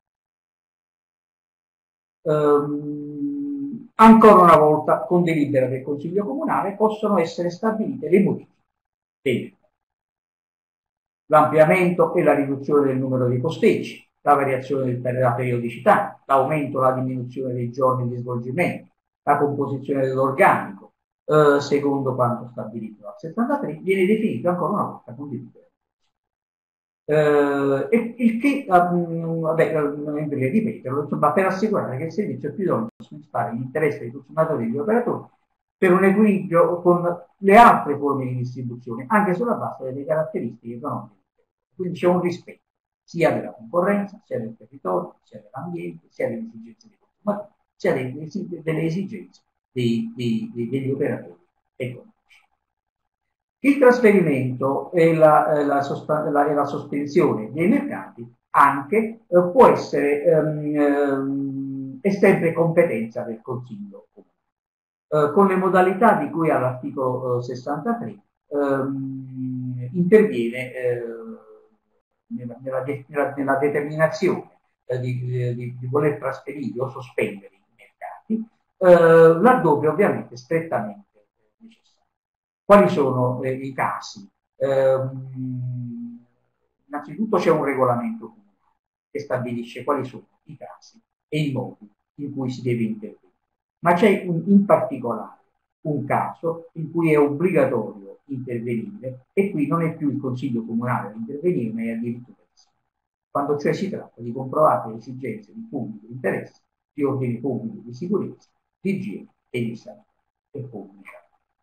Um, ancora una volta con delibera del Consiglio Comunale possono essere stabilite le modifiche, l'ampliamento e la riduzione del numero dei posteggi, la variazione della periodicità, l'aumento o la diminuzione dei giorni di svolgimento, la composizione dell'organico, eh, secondo quanto stabilito dal settantatré, viene definito ancora una volta con delibera. Uh, e il che, um, vabbè, non è inutile ripeterlo, insomma, per assicurare che il servizio è più idoneo a soddisfare gli interessi dei consumatori e degli operatori per un equilibrio con le altre forme di distribuzione, anche sulla base delle caratteristiche economiche. Quindi c'è un rispetto sia della concorrenza, sia del territorio, sia dell'ambiente, sia delle esigenze dei consumatori, sia delle, delle esigenze dei, dei, dei, degli operatori economici. Il trasferimento e la, eh, la, la, e la sospensione dei mercati anche eh, può essere ehm, è sempre competenza del Consiglio Comunale. Eh, con le modalità di cui all'articolo eh, sessantatré ehm, interviene eh, nella, nella, de, nella, nella determinazione eh, di, di, di voler trasferire o sospendere i mercati eh, laddove ovviamente strettamente Quali sono eh, i casi? Eh, innanzitutto c'è un regolamento comunale che stabilisce quali sono i casi e i modi in cui si deve intervenire. Ma c'è in particolare un caso in cui è obbligatorio intervenire e qui non è più il Consiglio Comunale ad intervenire, ma è addirittura il Sindaco. Quando cioè si tratta di comprovate esigenze di pubblico interesse, di ordine pubblico, di sicurezza, di igiene e di sanità e pubblica.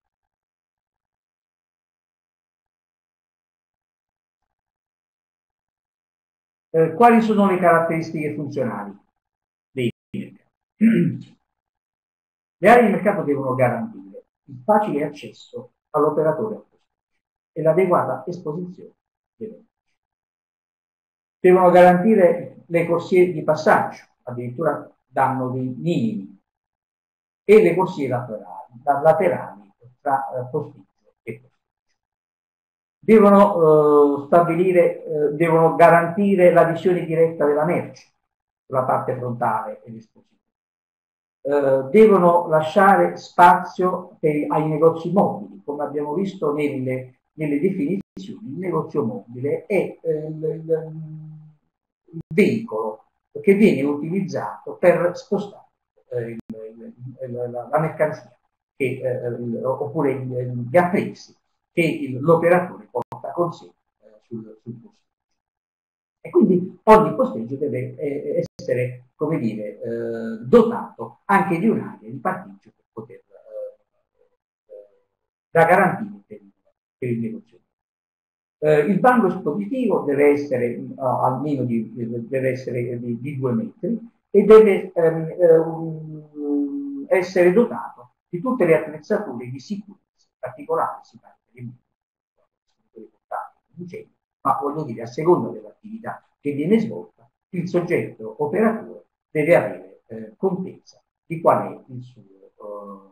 Eh, quali sono le caratteristiche funzionali dei mercati? Le aree di mercato devono garantire il facile accesso all'operatore e l'adeguata esposizione delle merci. Devono garantire le corsie di passaggio, addirittura danno dei minimi, e le corsie laterali, laterali tra eh, posticcio e posticcio. Devono, eh, stabilire, eh, devono garantire la visione diretta della merce sulla parte frontale e l'esposizione. Eh, devono lasciare spazio per, ai negozi mobili, come abbiamo visto nelle, nelle definizioni. Il negozio mobile è eh, il, il, il veicolo che viene utilizzato per spostare eh, il, il, la, la mercanzia che, eh, oppure gli attrezzi che l'operatore porta con sé eh, sul, sul posteggio. E quindi ogni posteggio deve eh, essere, come dire, eh, dotato anche di un'area di parcheggio per poter eh, da garantire per il, per il negozio. Eh, il banco espositivo deve essere uh, almeno di, deve essere di, di due metri e deve ehm, eh, essere dotato di tutte le attrezzature di sicurezza, in particolare si parla di portatili, ma voglio dire, a seconda dell'attività che viene svolta, il soggetto operatore deve avere eh, contezza di qual è il suo eh,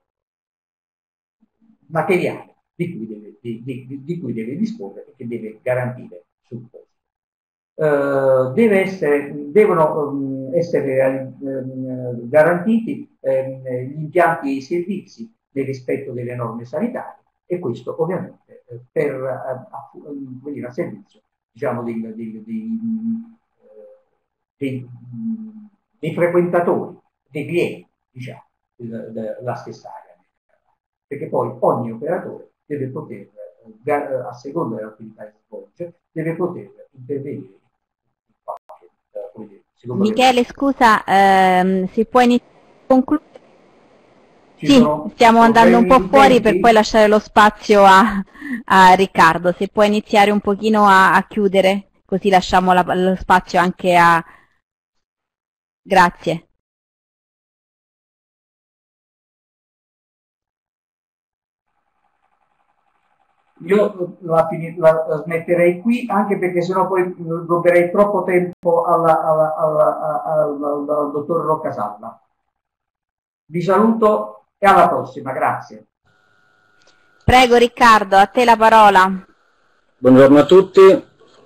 materiale di cui, deve, di, di, di cui deve disporre e che deve garantire sul posto. Uh, deve essere, devono um, essere um, garantiti um, gli impianti e i servizi nel rispetto delle norme sanitarie, e questo ovviamente uh, per uh, uh, uh, dire, a servizio diciamo, dei, dei, dei, uh, dei, um, dei frequentatori, dei clienti, diciamo, della stessa area. Perché poi ogni operatore deve poter, uh, a seconda dell'attività che svolge, deve poter intervenire. Michele, scusa, ehm, si può iniziare a concludere? Sì, stiamo andando un po' fuori per poi lasciare lo spazio a, a Riccardo. Se puoi iniziare un pochino a, a chiudere, così lasciamo la, lo spazio anche a... Grazie. Io la, la, la smetterei qui, anche perché sennò poi ruberei troppo tempo alla, alla, alla, alla, al dottor Roccasalla. Vi saluto e alla prossima, grazie. Prego Riccardo, a te la parola. Buongiorno a tutti.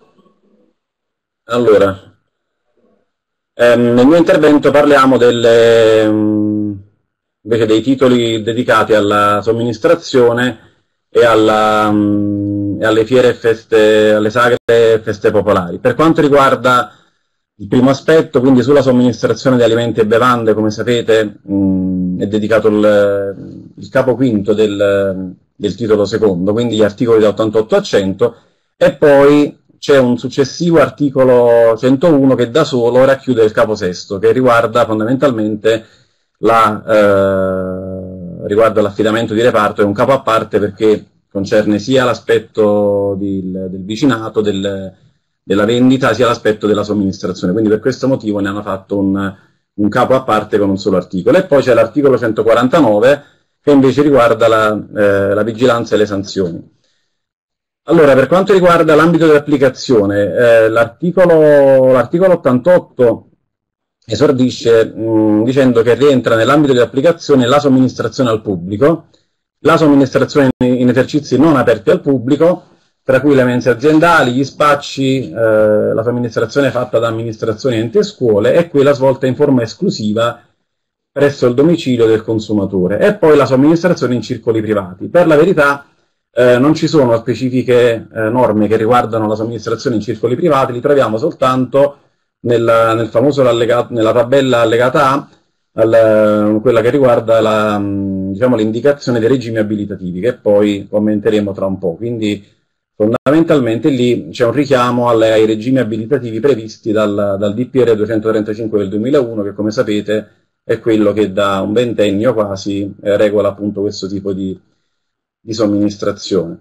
Allora, ehm, nel mio intervento parliamo delle, invece dei titoli dedicati alla somministrazione e, alla, um, e alle fiere e feste, alle sagre e feste popolari. Per quanto riguarda il primo aspetto, quindi sulla somministrazione di alimenti e bevande, come sapete, um, è dedicato il, il capo quinto del, del titolo secondo, quindi gli articoli da ottantotto a cento, e poi c'è un successivo articolo centouno che da solo racchiude il capo sesto, che riguarda fondamentalmente la... Eh, riguardo all'affidamento di reparto. È un capo a parte perché concerne sia l'aspetto del, del vicinato, del, della vendita, sia l'aspetto della somministrazione, quindi per questo motivo ne hanno fatto un, un capo a parte con un solo articolo. E poi c'è l'articolo centoquarantanove che invece riguarda la, eh, la vigilanza e le sanzioni. Allora, per quanto riguarda l'ambito di applicazione, eh, l'articolo ottantotto esordisce mh, dicendo che rientra nell'ambito di applicazione la somministrazione al pubblico, la somministrazione in, in esercizi non aperti al pubblico, tra cui le mense aziendali, gli spacci, eh, la somministrazione fatta da amministrazioni, enti e scuole, e quella svolta in forma esclusiva presso il domicilio del consumatore, e poi la somministrazione in circoli privati. Per la verità eh, non ci sono specifiche eh, norme che riguardano la somministrazione in circoli privati, li troviamo soltanto Nella, nel famoso allegato, nella tabella allegata A, al, quella che riguarda la, diciamo, l'indicazione dei regimi abilitativi, che poi commenteremo tra un po'. Quindi fondamentalmente lì c'è un richiamo alle, ai regimi abilitativi previsti dal, dal D P R duecentotrentacinque del duemilauno, che come sapete è quello che da un ventennio quasi eh, regola appunto questo tipo di, di somministrazione.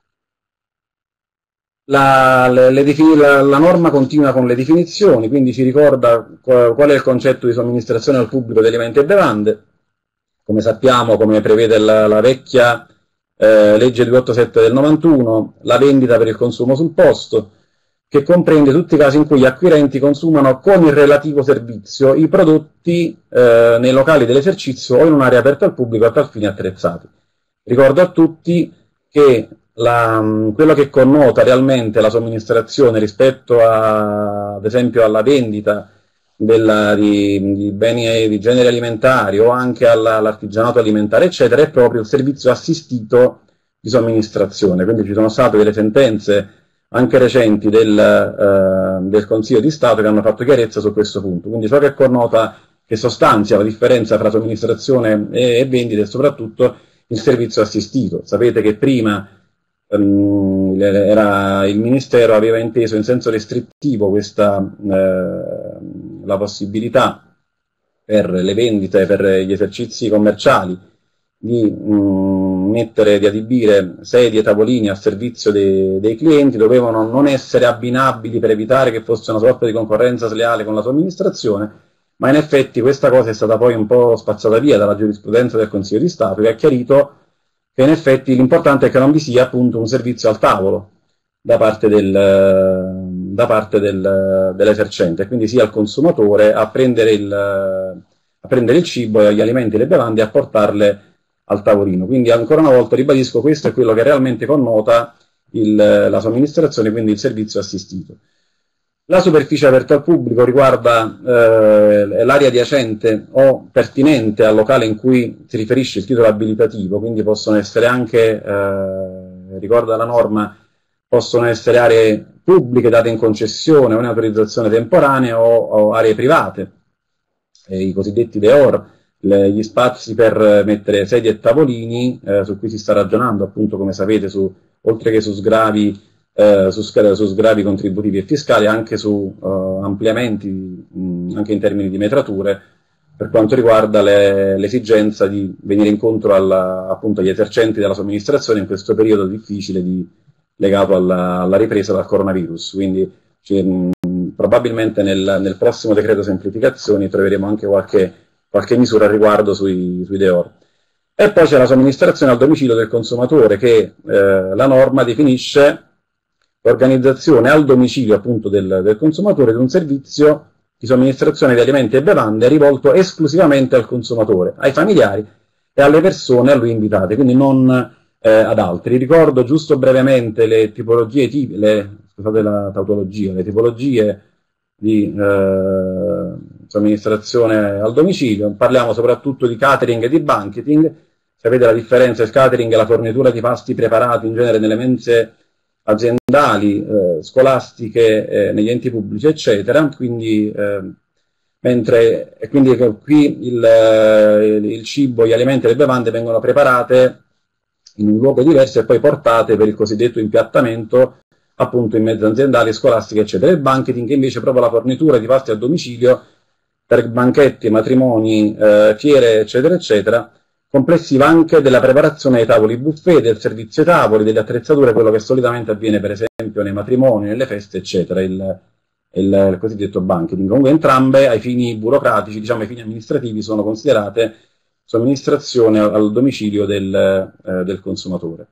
La, le, le la, la norma continua con le definizioni, quindi ci ricorda qual, qual è il concetto di somministrazione al pubblico di alimenti e bevande. Come sappiamo, come prevede la, la vecchia eh, legge duecentottantasette del novantuno, la vendita per il consumo sul posto, che comprende tutti i casi in cui gli acquirenti consumano con il relativo servizio i prodotti eh, nei locali dell'esercizio o in un'area aperta al pubblico a tal fine attrezzati. Ricordo a tutti che La, quello che connota realmente la somministrazione rispetto a, ad esempio alla vendita della, di, di beni di generi alimentari o anche all'artigianato alimentare eccetera, è proprio il servizio assistito di somministrazione. Quindi ci sono state delle sentenze anche recenti del, eh, del Consiglio di Stato che hanno fatto chiarezza su questo punto. Quindi ciò che connota, che sostanzia la differenza tra somministrazione e, e vendita, è soprattutto il servizio assistito. Sapete che prima Era, il Ministero aveva inteso in senso restrittivo questa, eh, la possibilità per le vendite, per gli esercizi commerciali, di mh, mettere, di adibire sedie e tavolini a servizio dei, dei clienti. Dovevano non essere abbinabili per evitare che fosse una sorta di concorrenza sleale con la somministrazione, ma in effetti questa cosa è stata poi un po' spazzata via dalla giurisprudenza del Consiglio di Stato, che ha chiarito che in effetti l'importante è che non vi sia appunto un servizio al tavolo da parte del, da parte del, dell'esercente, quindi sia il consumatore a prendere il, a prendere il cibo, gli alimenti e le bevande e a portarle al tavolino. Quindi ancora una volta ribadisco, questo è quello che realmente connota il, la somministrazione, quindi il servizio assistito. La superficie aperta al pubblico riguarda eh, l'area adiacente o pertinente al locale in cui si riferisce il titolo abilitativo, quindi possono essere anche, eh, ricorda la norma, possono essere aree pubbliche date in concessione o in autorizzazione temporanea o, o aree private, e i cosiddetti deor, le, gli spazi per mettere sedie e tavolini, eh, su cui si sta ragionando appunto, come sapete, su, oltre che su sgravi Eh, su, su sgravi contributivi e fiscali, anche su uh, ampliamenti, mh, anche in termini di metrature, per quanto riguarda l'esigenza di venire incontro alla, appunto, agli esercenti della somministrazione in questo periodo difficile di, legato alla, alla ripresa dal coronavirus. Quindi cioè, mh, probabilmente nel, nel prossimo decreto semplificazioni troveremo anche qualche, qualche misura al riguardo sui, sui deor. E poi c'è la somministrazione al domicilio del consumatore, che eh, la norma definisce l'organizzazione al domicilio appunto del, del consumatore di un servizio di somministrazione di alimenti e bevande rivolto esclusivamente al consumatore, ai familiari e alle persone a lui invitate, quindi non eh, ad altri. Ricordo giusto brevemente le tipologie, tipi, le, scusate la tautologia, le tipologie di eh, somministrazione al domicilio. Parliamo soprattutto di catering e di banqueting. Sapete la differenza? Il catering è la fornitura di pasti preparati in genere nelle mense aziendali, eh, scolastiche, eh, negli enti pubblici, eccetera. Quindi, eh, mentre e quindi qui il, il cibo, gli alimenti e le bevande vengono preparate in un luogo diverso e poi portate per il cosiddetto impiattamento appunto in mezze aziendali, scolastiche, eccetera. Il banqueting invece è proprio la fornitura di pasti a domicilio per banchetti, matrimoni, eh, fiere, eccetera, eccetera, complessiva anche della preparazione dei tavoli buffet, del servizio tavoli, delle attrezzature, quello che solitamente avviene per esempio nei matrimoni, nelle feste, eccetera, il, il, il cosiddetto banqueting. Comunque entrambe ai fini burocratici, diciamo ai fini amministrativi, sono considerate somministrazione al domicilio del, eh, del consumatore.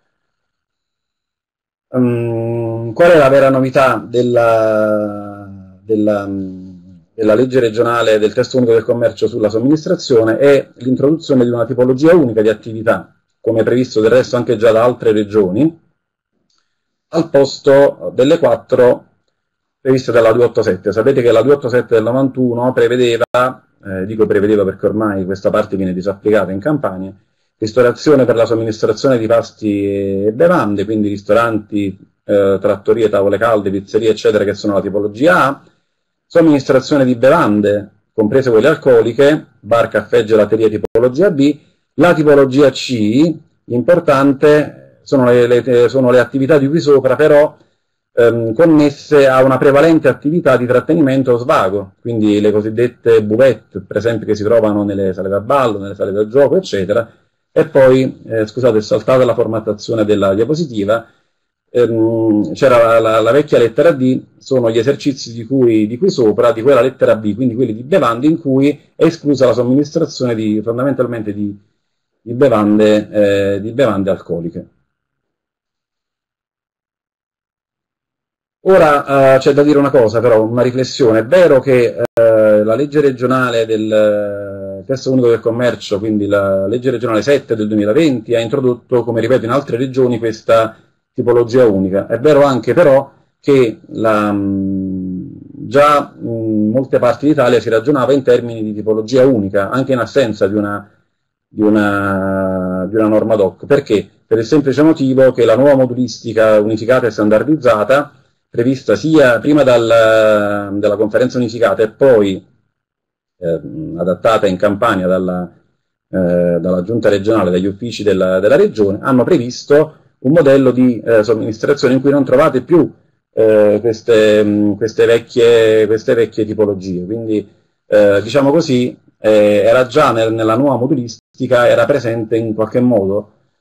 Um, qual è la vera novità della, della della legge regionale del testo unico del commercio sulla somministrazione? È l'introduzione di una tipologia unica di attività, come previsto del resto anche già da altre regioni, al posto delle quattro previste dalla duecentoottantasette. Sapete che la duecentoottantasette del novantuno prevedeva, eh, dico prevedeva perché ormai questa parte viene disapplicata in Campania, ristorazione per la somministrazione di pasti e bevande, quindi ristoranti, eh, trattorie, tavole calde, pizzerie, eccetera, che sono la tipologia A, somministrazione di bevande, comprese quelle alcoliche, bar, caffè, gelateria, tipologia B. La tipologia C, importante, sono le, le, sono le attività di qui sopra, però ehm, connesse a una prevalente attività di trattenimento o svago, quindi le cosiddette buvette, per esempio, che si trovano nelle sale da ballo, nelle sale da gioco, eccetera. E poi, eh, scusate, è saltata la formattazione della diapositiva, c'era la, la, la vecchia lettera D, sono gli esercizi di cui, di cui sopra, di quella lettera B, quindi quelli di bevande, in cui è esclusa la somministrazione di, fondamentalmente di, di, bevande, eh, di bevande alcoliche. Ora eh, c'è da dire una cosa, però, una riflessione. È vero che eh, la legge regionale del testo unico del commercio, quindi la legge regionale sette del duemilaventi, ha introdotto, come ripeto, in altre regioni questa tipologia unica. È vero anche però che la, già in molte parti d'Italia si ragionava in termini di tipologia unica, anche in assenza di una, di una, di una norma doc. Perché? Per il semplice motivo che la nuova modulistica unificata e standardizzata, prevista sia prima dal, dalla conferenza unificata e poi eh, adattata in Campania dalla, eh, dalla giunta regionale, dagli uffici della, della regione, hanno previsto un modello di eh, somministrazione in cui non trovate più eh, queste, mh, queste, vecchie, queste vecchie tipologie. Quindi, eh, diciamo così, eh, era già nel, nella nuova modulistica, era presente in qualche modo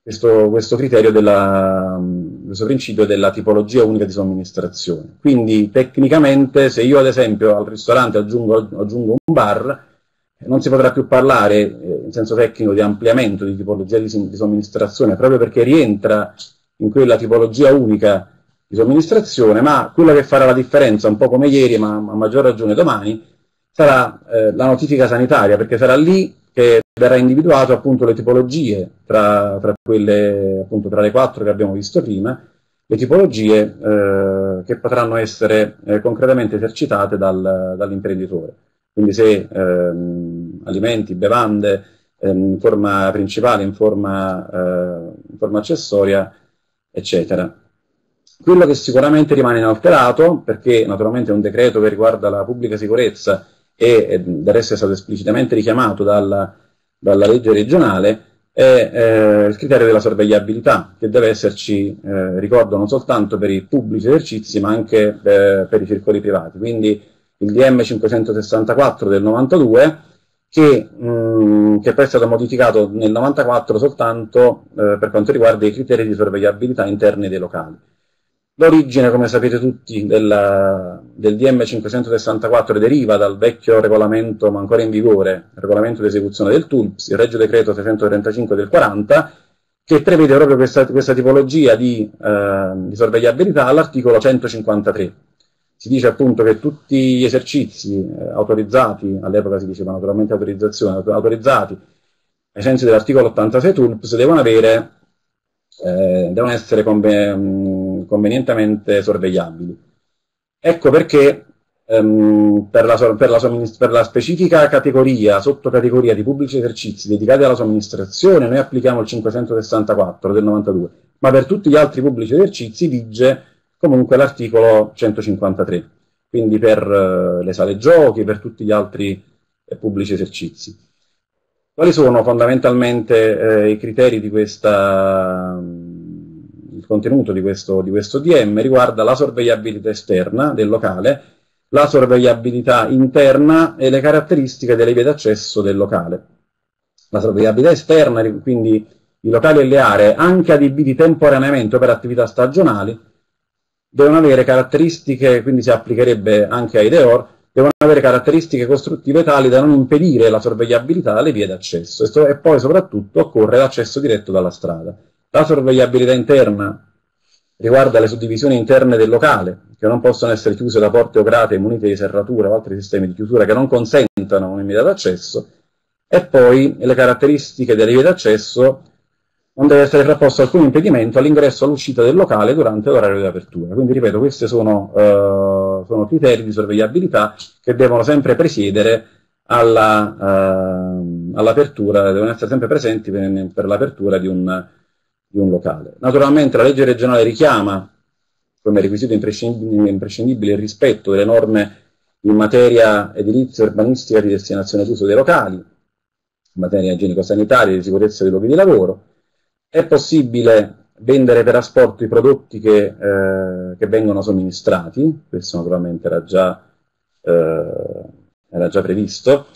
questo, questo criterio della, questo principio della tipologia unica di somministrazione. Quindi tecnicamente se io ad esempio al ristorante aggiungo, aggiungo un bar, non si potrà più parlare eh, in senso tecnico di ampliamento di tipologia di, di somministrazione, proprio perché rientra in quella tipologia unica di somministrazione, ma quello che farà la differenza, un po' come ieri, ma a maggior ragione domani, sarà eh, la notifica sanitaria, perché sarà lì che verrà individuato appunto le tipologie, tra, tra quelle appunto tra le quattro che abbiamo visto prima, le tipologie eh, che potranno essere eh, concretamente esercitate dal, dall'imprenditore. Quindi se ehm, alimenti, bevande, ehm, in forma principale, in forma, eh, in forma accessoria, eccetera. Quello che sicuramente rimane inalterato, perché naturalmente è un decreto che riguarda la pubblica sicurezza e, e del resto è stato esplicitamente richiamato dalla, dalla legge regionale, è eh, il criterio della sorvegliabilità, che deve esserci, eh, ricordo, non soltanto per i pubblici esercizi, ma anche eh, per i circoli privati. Quindi il D M cinquecentosessantaquattro del novantadue, che, mh, che poi è stato modificato nel novantaquattro soltanto eh, per quanto riguarda i criteri di sorvegliabilità interni dei locali. L'origine, come sapete tutti, della, del D M cinquecentosessantaquattro deriva dal vecchio regolamento, ma ancora in vigore, il regolamento di esecuzione del T U L P S, il Regio Decreto seicentotrentacinque del quaranta, che prevede proprio questa, questa tipologia di, eh, di sorvegliabilità all'articolo centocinquantatré. Si dice appunto che tutti gli esercizi eh, autorizzati, all'epoca si diceva naturalmente autorizzazione, autorizzati ai sensi dell'articolo ottantasei T U L P S devono avere, eh, devono essere conven- convenientemente sorvegliabili. Ecco perché ehm, per, la, per, la per la specifica categoria, sottocategoria di pubblici esercizi dedicati alla somministrazione, noi applichiamo il cinquecentosessantaquattro del novantadue, ma per tutti gli altri pubblici esercizi vige comunque l'articolo centocinquantatré, quindi per eh, le sale giochi, per tutti gli altri eh, pubblici esercizi. Quali sono fondamentalmente eh, i criteri di questa, il contenuto di questo, di questo D M? Riguarda la sorvegliabilità esterna del locale, la sorvegliabilità interna e le caratteristiche delle vie d'accesso del locale. La sorvegliabilità esterna, quindi i locali e le aree, anche adibiti temporaneamente per attività stagionali, devono avere caratteristiche, quindi si applicherebbe anche ai deor, devono avere caratteristiche costruttive tali da non impedire la sorvegliabilità alle vie d'accesso e poi soprattutto occorre l'accesso diretto dalla strada. La sorvegliabilità interna riguarda le suddivisioni interne del locale, che non possono essere chiuse da porte o grate munite di serrature o altri sistemi di chiusura che non consentano un immediato accesso, e poi le caratteristiche delle vie d'accesso. Non deve essere frapposto alcun impedimento all'ingresso o all'uscita del locale durante l'orario di apertura. Quindi, ripeto, questi sono, uh, sono criteri di sorvegliabilità che devono sempre presiedere alla, uh, all'apertura, devono essere sempre presenti per, per l'apertura di un, di un locale. Naturalmente la legge regionale richiama come requisito imprescindibile, imprescindibile il rispetto delle norme in materia edilizia e urbanistica di destinazione d'uso dei locali, in materia igienico-sanitaria e di sicurezza dei luoghi di lavoro. È possibile vendere per asporto i prodotti che, eh, che vengono somministrati, questo naturalmente era già, eh, era già previsto,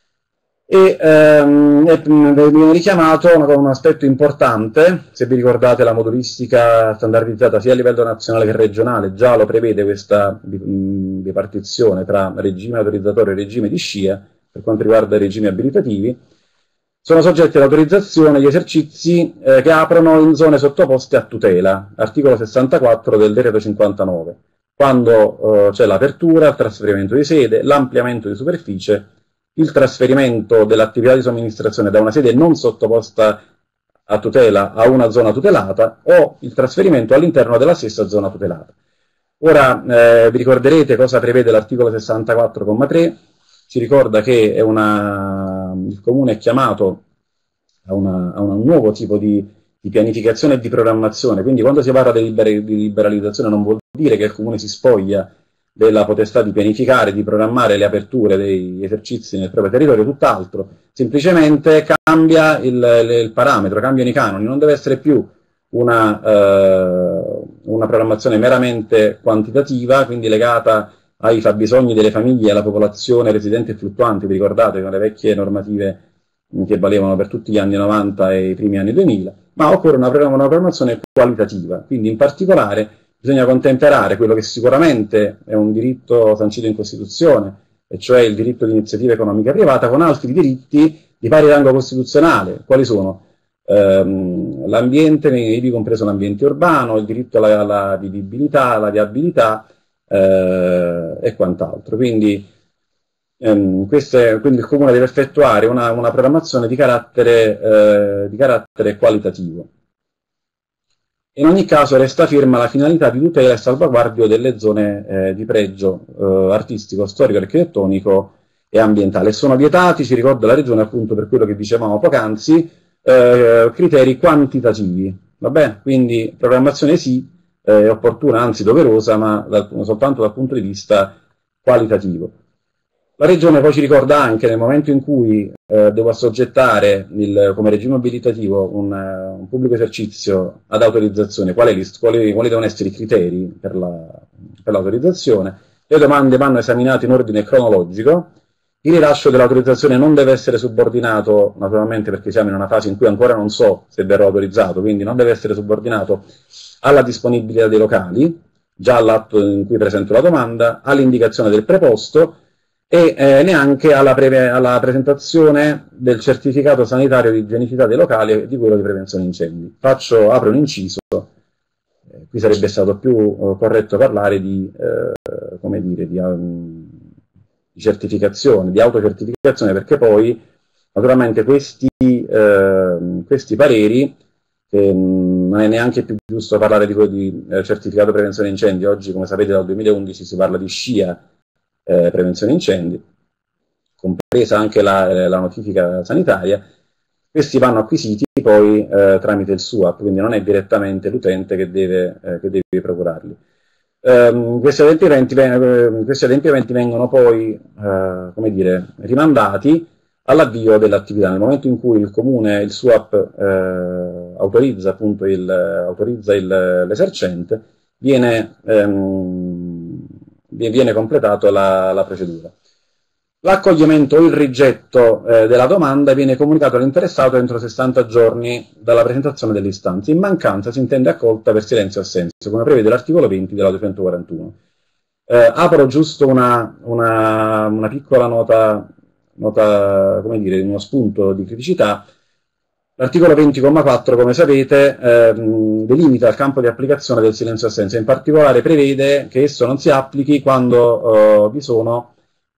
e ehm, viene richiamato un, un aspetto importante, se vi ricordate la modulistica standardizzata sia a livello nazionale che regionale, già lo prevede questa bipartizione tra regime autorizzatorio e regime di scia, per quanto riguarda i regimi abilitativi. Sono soggetti all'autorizzazione gli esercizi eh, che aprono in zone sottoposte a tutela, articolo sessantaquattro del decreto cinquantanove, quando eh, c'è l'apertura, il trasferimento di sede, l'ampliamento di superficie, il trasferimento dell'attività di somministrazione da una sede non sottoposta a tutela a una zona tutelata o il trasferimento all'interno della stessa zona tutelata. Ora eh, vi ricorderete cosa prevede l'articolo sessantaquattro comma tre. Ci ricorda che è una, il Comune è chiamato a, una, a un nuovo tipo di, di pianificazione e di programmazione, quindi quando si parla di, liber, di liberalizzazione non vuol dire che il Comune si spoglia della potestà di pianificare, di programmare le aperture degli esercizi nel proprio territorio, tutt'altro, semplicemente cambia il, il parametro, cambiano i canoni, non deve essere più una, eh, una programmazione meramente quantitativa, quindi legata ai fabbisogni delle famiglie e alla popolazione residente e fluttuante. Vi ricordate con le vecchie normative che valevano per tutti gli anni novanta e i primi anni duemila, ma occorre una, una programmazione qualitativa, quindi in particolare bisogna contemperare quello che sicuramente è un diritto sancito in Costituzione, e cioè il diritto di iniziativa economica privata, con altri diritti di pari rango costituzionale. Quali sono? Ehm, l'ambiente, ivi compreso l'ambiente urbano, il diritto alla, alla vivibilità, alla viabilità eh, e quant'altro. Quindi, ehm, queste, quindi il Comune deve effettuare una, una programmazione di carattere, eh, di carattere qualitativo. In ogni caso resta ferma la finalità di tutela e salvaguardio delle zone eh, di pregio eh, artistico, storico, architettonico e ambientale. Sono vietati, ci ricorda la Regione, appunto per quello che dicevamo poc'anzi, eh, criteri quantitativi. Vabbè? Quindi programmazione sì, eh, opportuna, anzi doverosa, ma dal, soltanto dal punto di vista qualitativo. La Regione poi ci ricorda anche, nel momento in cui eh, devo assoggettare il, come regime abilitativo un, uh, un pubblico esercizio ad autorizzazione, quali, quali, quali devono essere i criteri per l'autorizzazione. La, le domande vanno esaminate in ordine cronologico. Il rilascio dell'autorizzazione non deve essere subordinato, naturalmente perché siamo in una fase in cui ancora non so se verrà autorizzato, quindi non deve essere subordinato alla disponibilità dei locali, già all'atto in cui presento la domanda, all'indicazione del preposto, e eh, neanche alla, pre alla presentazione del certificato sanitario di igienicità dei locali e di quello di prevenzione incendi. Faccio, apro un inciso, eh, qui sarebbe stato più eh, corretto parlare di, eh, come dire, di, um, di certificazione, di autocertificazione, perché poi naturalmente questi, eh, questi pareri, eh, non è neanche più giusto parlare di, di eh, certificato prevenzione incendi. Oggi, come sapete, dal duemilaundici si parla di SCIA, Eh, prevenzione incendi, compresa anche la, la notifica sanitaria. Questi vanno acquisiti poi eh, tramite il S U A P, quindi non è direttamente l'utente che deve, eh, che deve procurarli. Um, questi, adempimenti, eh, questi adempimenti vengono poi eh, come dire, rimandati all'avvio dell'attività. Nel momento in cui il comune, il S U A P eh, autorizza appunto il, autorizza l'esercente, viene ehm, viene completato la, la procedura. L'accoglimento o il rigetto eh, della domanda viene comunicato all'interessato entro sessanta giorni dalla presentazione dell'istanza. In mancanza si intende accolta per silenzio assenso, come prevede l'articolo venti della duecentoquarantuno. Eh, apro giusto una, una, una piccola nota, nota, come dire, uno spunto di criticità. L'articolo venti comma quattro, come sapete, ehm, delimita il campo di applicazione del silenzio assenso, in particolare prevede che esso non si applichi quando eh, vi sono,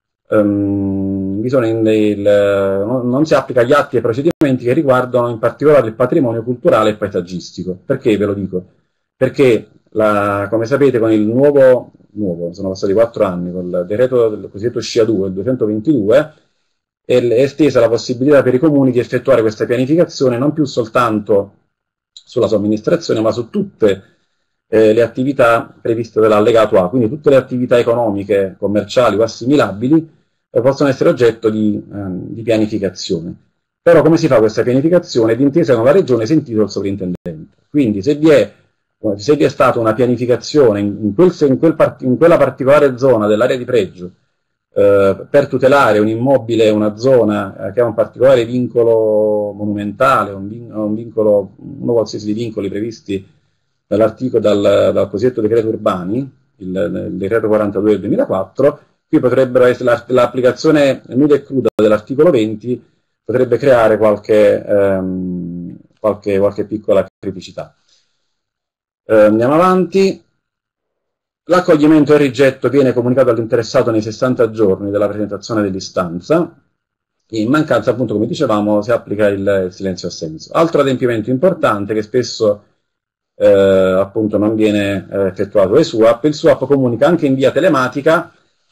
ehm, vi sono in il, non, non si applica agli atti e procedimenti che riguardano in particolare il patrimonio culturale e paesaggistico. Perché ve lo dico? Perché, la, come sapete, con il nuovo, nuovo, sono passati quattro anni, con il decreto del cosiddetto SCIA due, il duecentoventidue, è estesa la possibilità per i comuni di effettuare questa pianificazione non più soltanto sulla somministrazione, ma su tutte eh, le attività previste dall'allegato A, quindi tutte le attività economiche, commerciali o assimilabili eh, possono essere oggetto di, eh, di pianificazione. Però come si fa questa pianificazione? D'intesa con la Regione, sentito il sovrintendente. Quindi se vi è, se vi è stata una pianificazione in, in, quel, in, quel part, in quella particolare zona dell'area di pregio, Uh, per tutelare un immobile, una zona uh, che ha un particolare vincolo monumentale, un, vin un vincolo, uno qualsiasi dei vincoli previsti dall'articolo dal, dal cosiddetto decreto urbani, il, il decreto quarantadue del duemilaquattro, qui potrebbero essere l'applicazione nuda e cruda dell'articolo venti potrebbe creare qualche, um, qualche, qualche piccola criticità. Uh, andiamo avanti. L'accoglimento e il rigetto viene comunicato all'interessato nei sessanta giorni della presentazione dell'istanza. In mancanza, appunto, come dicevamo, si applica il silenzio assenso. Altro adempimento importante che spesso eh, appunto non viene eh, effettuato è il S U A P. Il S U A P comunica anche in via telematica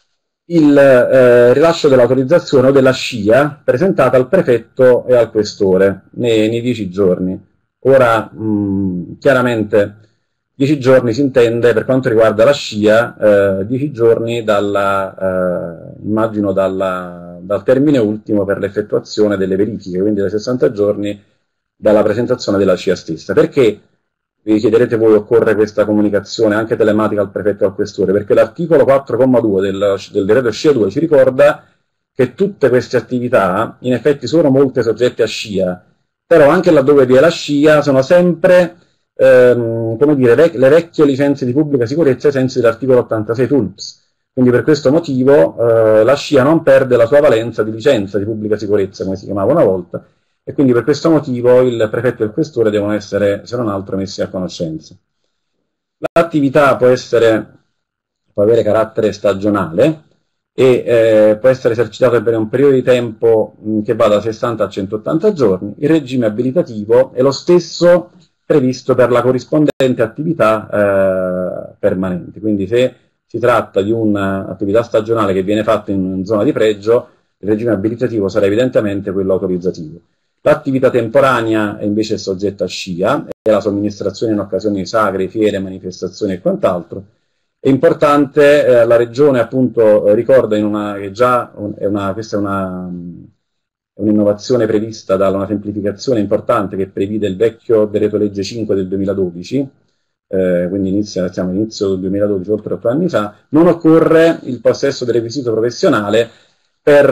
il eh, rilascio dell'autorizzazione o della SCIA presentata al prefetto e al questore nei, nei dieci giorni. Ora, mh, chiaramente, dieci giorni si intende, per quanto riguarda la SCIA, eh, dieci giorni dalla, eh, immagino dalla, dal termine ultimo per l'effettuazione delle verifiche, quindi dai sessanta giorni dalla presentazione della SCIA stessa. Perché, vi chiederete voi, occorre questa comunicazione anche telematica al prefetto e al questore? Perché l'articolo quattro comma due del, del decreto SCIA due ci ricorda che tutte queste attività in effetti sono molte soggette a SCIA, però anche laddove vi è la scia sono sempre ehm, come dire, vec le vecchie licenze di pubblica sicurezza ai sensi dell'articolo ottantasei T U L P S. Quindi per questo motivo eh, la scia non perde la sua valenza di licenza di pubblica sicurezza, come si chiamava una volta, e quindi per questo motivo il prefetto e il questore devono essere, se non altro, messi a conoscenza. L'attività può essere, può avere carattere stagionale e eh, può essere esercitata per un periodo di tempo mh, che va da sessanta a centottanta giorni. Il regime abilitativo è lo stesso previsto per la corrispondente attività eh, permanente, quindi se si tratta di un'attività stagionale che viene fatta in zona di pregio, il regime abilitativo sarà evidentemente quello autorizzativo. L'attività temporanea è invece soggetta a scia, è la somministrazione in occasioni sacre, fiere, manifestazioni e quant'altro. È importante, eh, la Regione appunto eh, ricorda in una, che già un, è una, questa è un'innovazione prevista da una semplificazione importante che prevede il vecchio decreto legge cinque del duemiladodici, eh, quindi inizia, siamo all'inizio del duemiladodici, oltre otto anni fa, non occorre il possesso del requisito professionale per,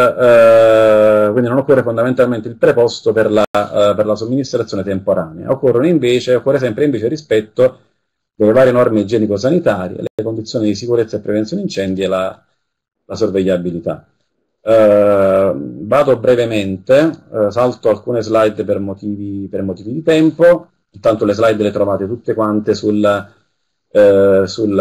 eh, quindi non occorre fondamentalmente il preposto per la, eh, per la somministrazione temporanea, occorrono invece, occorre sempre invece rispetto delle varie norme igienico-sanitarie, le condizioni di sicurezza e prevenzione incendi e la, la sorvegliabilità. Eh, vado brevemente, eh, salto alcune slide per motivi, per motivi di tempo, intanto le slide le trovate tutte quante sul, eh,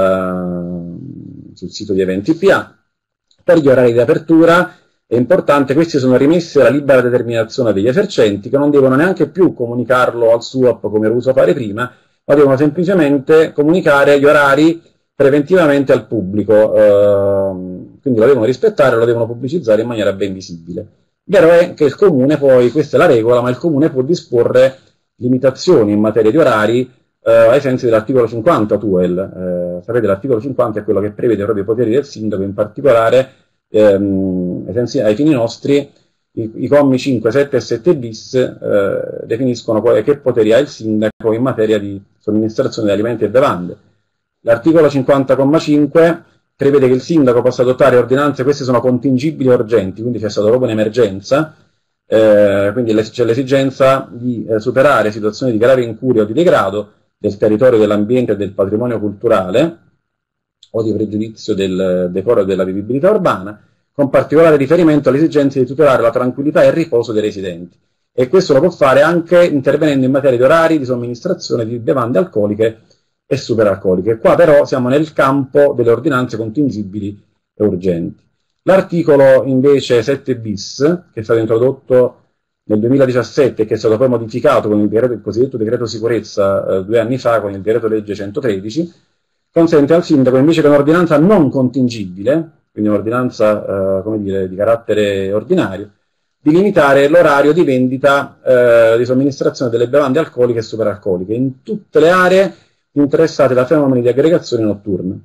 sul, sul sito di Eventi P A. Per gli orari di apertura è importante, questi sono rimessi alla libera determinazione degli esercenti, che non devono neanche più comunicarlo al S U A P come era uso fare prima, ma devono semplicemente comunicare gli orari preventivamente al pubblico, eh, quindi lo devono rispettare, lo devono pubblicizzare in maniera ben visibile. Vero è che il Comune poi, questa è la regola, ma il Comune può disporre limitazioni in materia di orari eh, ai sensi dell'articolo cinquanta T U E L. Eh, sapete, l'articolo cinquanta è quello che prevede proprio i poteri del sindaco, in particolare ehm, ai, sensi, ai fini nostri i, i commi cinque, sette e sette bis eh, definiscono qual, che poteri ha il sindaco in materia di somministrazione di alimenti e bevande. L'articolo cinquanta comma cinque prevede che il sindaco possa adottare ordinanze, queste sono contingibili e urgenti, quindi c'è stata proprio un'emergenza, eh, quindi c'è l'esigenza di eh, superare situazioni di grave incuria o di degrado del territorio, dell'ambiente e del patrimonio culturale o di pregiudizio del decoro e della vivibilità urbana, con particolare riferimento alle esigenze di tutelare la tranquillità e il riposo dei residenti. E questo lo può fare anche intervenendo in materia di orari di somministrazione di bevande alcoliche e superalcoliche. Qua però siamo nel campo delle ordinanze contingibili e urgenti. L'articolo invece sette bis, che è stato introdotto nel duemiladiciassette e che è stato poi modificato con il, decreto, il cosiddetto decreto sicurezza eh, due anni fa con il decreto legge centotredici, consente al sindaco invece che un'ordinanza non contingibile, quindi un'ordinanza eh, come dire, di carattere ordinario, di limitare l'orario di vendita eh, di somministrazione delle bevande alcoliche e superalcoliche in tutte le aree interessate da fenomeni di aggregazione notturna.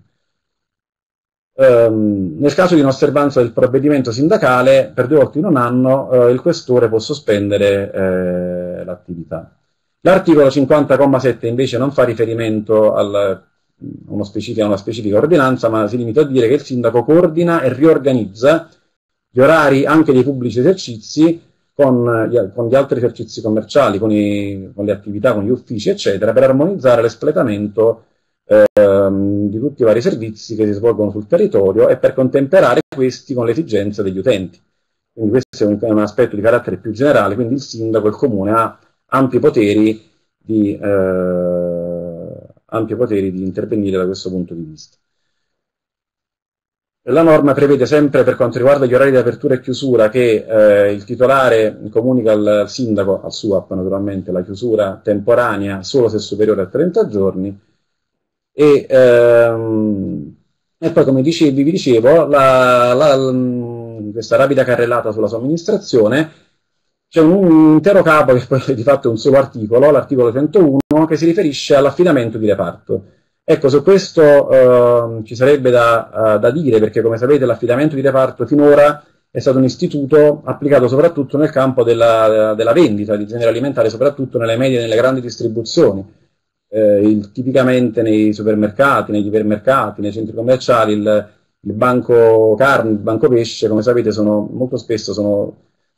Um, nel caso di inosservanza del provvedimento sindacale, per due volte in un anno eh, il questore può sospendere eh, l'attività. L'articolo cinquanta comma sette invece non fa riferimento al, uno specifica, a una specifica ordinanza, ma si limita a dire che il sindaco coordina e riorganizza gli orari anche dei pubblici esercizi con gli, con gli altri esercizi commerciali, con, i, con le attività, con gli uffici, eccetera, per armonizzare l'espletamento ehm, di tutti i vari servizi che si svolgono sul territorio e per contemperare questi con le esigenze degli utenti. Quindi questo è un, è un aspetto di carattere più generale, quindi il sindaco, il comune, ha ampi poteri di, eh, ampi poteri di intervenire da questo punto di vista. La norma prevede sempre, per quanto riguarda gli orari di apertura e chiusura, che eh, il titolare comunica al, al sindaco, al S U A P naturalmente, la chiusura temporanea solo se superiore a trenta giorni e, ehm, e poi, come dicevi, vi dicevo, la, la, questa rapida carrellata sulla somministrazione, c'è un intero capo che poi di fatto è un solo articolo, l'articolo centouno, che si riferisce all'affidamento di reparto. Ecco, su questo eh, ci sarebbe da, uh, da dire, perché come sapete l'affidamento di reparto finora è stato un istituto applicato soprattutto nel campo della, della vendita di genere alimentare, soprattutto nelle medie e nelle grandi distribuzioni. Eh, il, tipicamente nei supermercati, negli ipermercati, nei centri commerciali, il, il banco carne, il banco pesce, come sapete, sono, molto spesso sono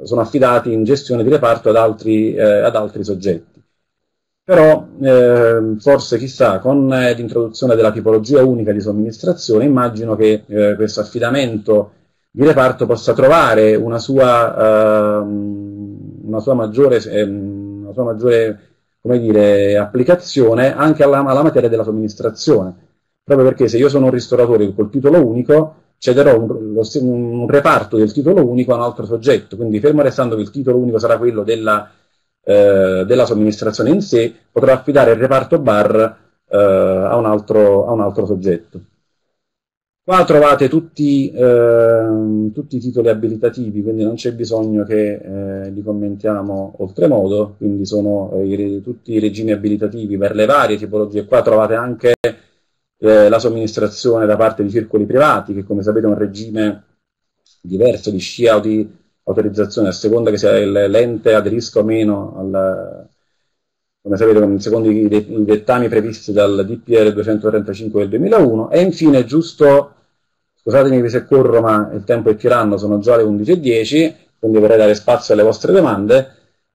sono affidati in gestione di reparto ad altri, eh, ad altri soggetti. Però eh, forse chissà, con eh, l'introduzione della tipologia unica di somministrazione, immagino che eh, questo affidamento di reparto possa trovare una sua, uh, una sua maggiore, ehm, una sua maggiore come dire, applicazione anche alla, alla materia della somministrazione, proprio perché se io sono un ristoratore col titolo unico cederò un, lo, un reparto del titolo unico a un altro soggetto, quindi fermo restando che il titolo unico sarà quello della, eh, della somministrazione in sé, potrò affidare il reparto bar eh, a, un altro, a un altro soggetto. Qua trovate tutti, eh, tutti i titoli abilitativi, quindi non c'è bisogno che eh, li commentiamo oltremodo, quindi sono eh, i, tutti i regimi abilitativi per le varie tipologie. Qua trovate anche eh, la somministrazione da parte di circoli privati, che come sapete è un regime diverso di scia o di autorizzazione, a seconda che sia l'ente aderisca o meno al... come sapete, secondo i, i dettami previsti dal D P R duecentotrentacinque del duemilauno, e infine, giusto, scusatemi se corro, ma il tempo è tiranno, sono già le undici e dieci, quindi vorrei dare spazio alle vostre domande,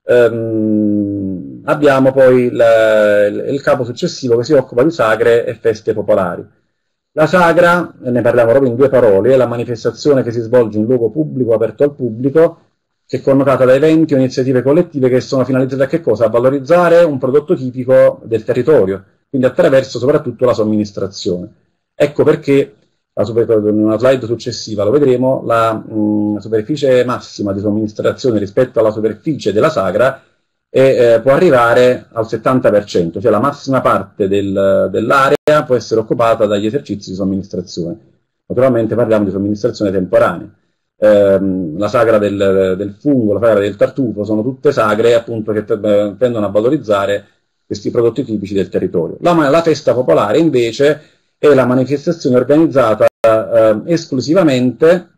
ehm, abbiamo poi la, il, il capo successivo che si occupa di sagre e feste popolari. La sagra, ne parliamo proprio in due parole, è la manifestazione che si svolge in luogo pubblico, aperto al pubblico, che è connotata da eventi o iniziative collettive che sono finalizzate a che cosa? A valorizzare un prodotto tipico del territorio, quindi attraverso soprattutto la somministrazione. Ecco perché, la super, in una slide successiva lo vedremo, la mh, superficie massima di somministrazione rispetto alla superficie della sagra è, eh, può arrivare al settanta per cento, cioè la massima parte del, dell'area può essere occupata dagli esercizi di somministrazione. Naturalmente parliamo di somministrazione temporanea. La sagra del, del fungo, la sagra del tartufo, sono tutte sagre appunto che tendono a valorizzare questi prodotti tipici del territorio. La, la festa popolare invece è la manifestazione organizzata, eh, esclusivamente,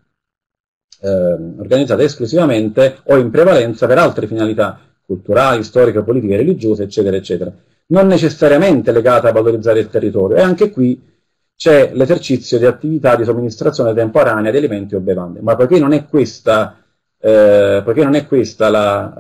eh, organizzata esclusivamente o in prevalenza per altre finalità culturali, storiche, politiche, religiose, eccetera, eccetera. Non necessariamente legata a valorizzare il territorio, e anche qui c'è l'esercizio di attività di somministrazione temporanea di alimenti o bevande, ma poiché non è questa, eh, poiché non è questa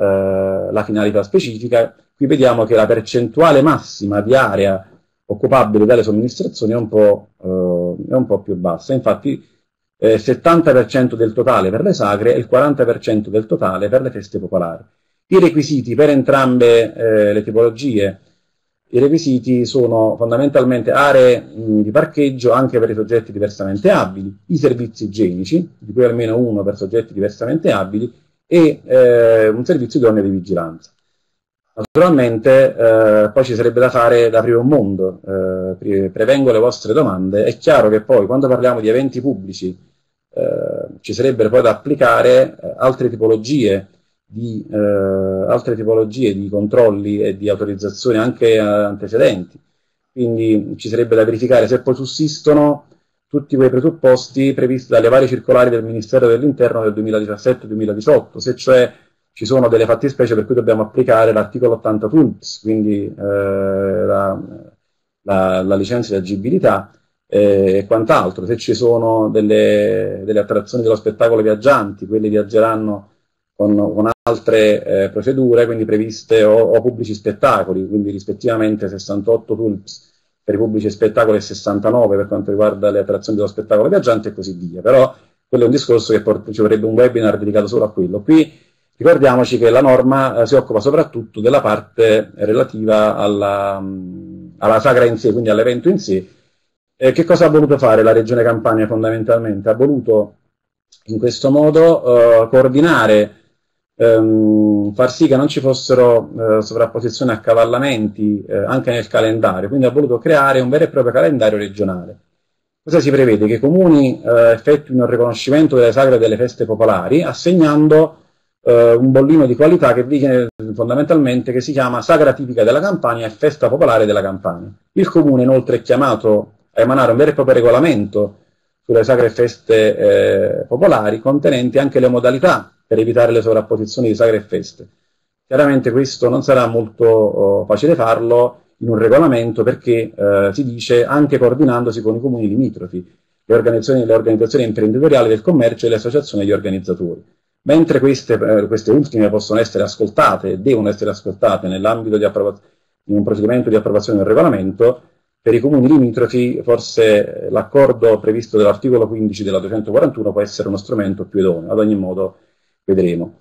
la, eh, la finalità specifica, qui vediamo che la percentuale massima di area occupabile dalle somministrazioni è un po', eh, è un po' più bassa. Infatti eh, settanta per cento del totale per le sagre e il quaranta per cento del totale per le feste popolari. I requisiti per entrambe eh, le tipologie, i requisiti sono fondamentalmente aree mh, di parcheggio anche per i soggetti diversamente abili, i servizi igienici, di cui almeno uno per soggetti diversamente abili, e eh, un servizio idoneo di vigilanza. Naturalmente eh, poi ci sarebbe da fare da aprire un mondo, eh, prevengo le vostre domande. È chiaro che poi quando parliamo di eventi pubblici eh, ci sarebbero poi da applicare eh, altre tipologie Di, eh, altre tipologie di controlli e di autorizzazioni anche eh, antecedenti, quindi ci sarebbe da verificare se poi sussistono tutti quei presupposti previsti dalle varie circolari del Ministero dell'Interno del duemiladiciassette duemiladiciotto, se cioè ci sono delle fattispecie per cui dobbiamo applicare l'articolo ottanta T U L P S, quindi eh, la, la, la licenza di agibilità eh, e quant'altro, se ci sono delle, delle attrazioni dello spettacolo viaggianti, quelli viaggeranno Con, con altre eh, procedure, quindi previste, o, o pubblici spettacoli, quindi rispettivamente sessantotto T U L P S per i pubblici spettacoli e sessantanove per quanto riguarda le attrazioni dello spettacolo viaggiante e così via. Però quello è un discorso che port- ci vorrebbe un webinar dedicato solo a quello. Qui ricordiamoci che la norma eh, si occupa soprattutto della parte relativa alla, mh, alla sagra in sé, quindi all'evento in sé. Eh, che cosa ha voluto fare la Regione Campania fondamentalmente? Ha voluto in questo modo eh, coordinare, Ehm, far sì che non ci fossero eh, sovrapposizioni e accavallamenti eh, anche nel calendario, quindi ha voluto creare un vero e proprio calendario regionale. Cosa si prevede? Che i comuni eh, effettuino il riconoscimento delle sagre e delle feste popolari assegnando eh, un bollino di qualità che viene fondamentalmente, che si chiama Sagra tipica della Campania e Festa popolare della Campania. Il comune inoltre è chiamato a emanare un vero e proprio regolamento sulle sagre e feste eh, popolari, contenenti anche le modalità per evitare le sovrapposizioni di sagre e feste. Chiaramente questo non sarà molto oh, facile farlo in un regolamento, perché eh, si dice anche coordinandosi con i comuni limitrofi, le organizzazioni, le organizzazioni imprenditoriali del commercio e le associazioni degli organizzatori. mentre queste, eh, queste ultime possono essere ascoltate e devono essere ascoltate nell'ambito di, di un procedimento di approvazione del regolamento, per i comuni limitrofi forse l'accordo previsto dall'articolo quindici della duecentoquarantuno può essere uno strumento più idoneo. Ad ogni modo vedremo.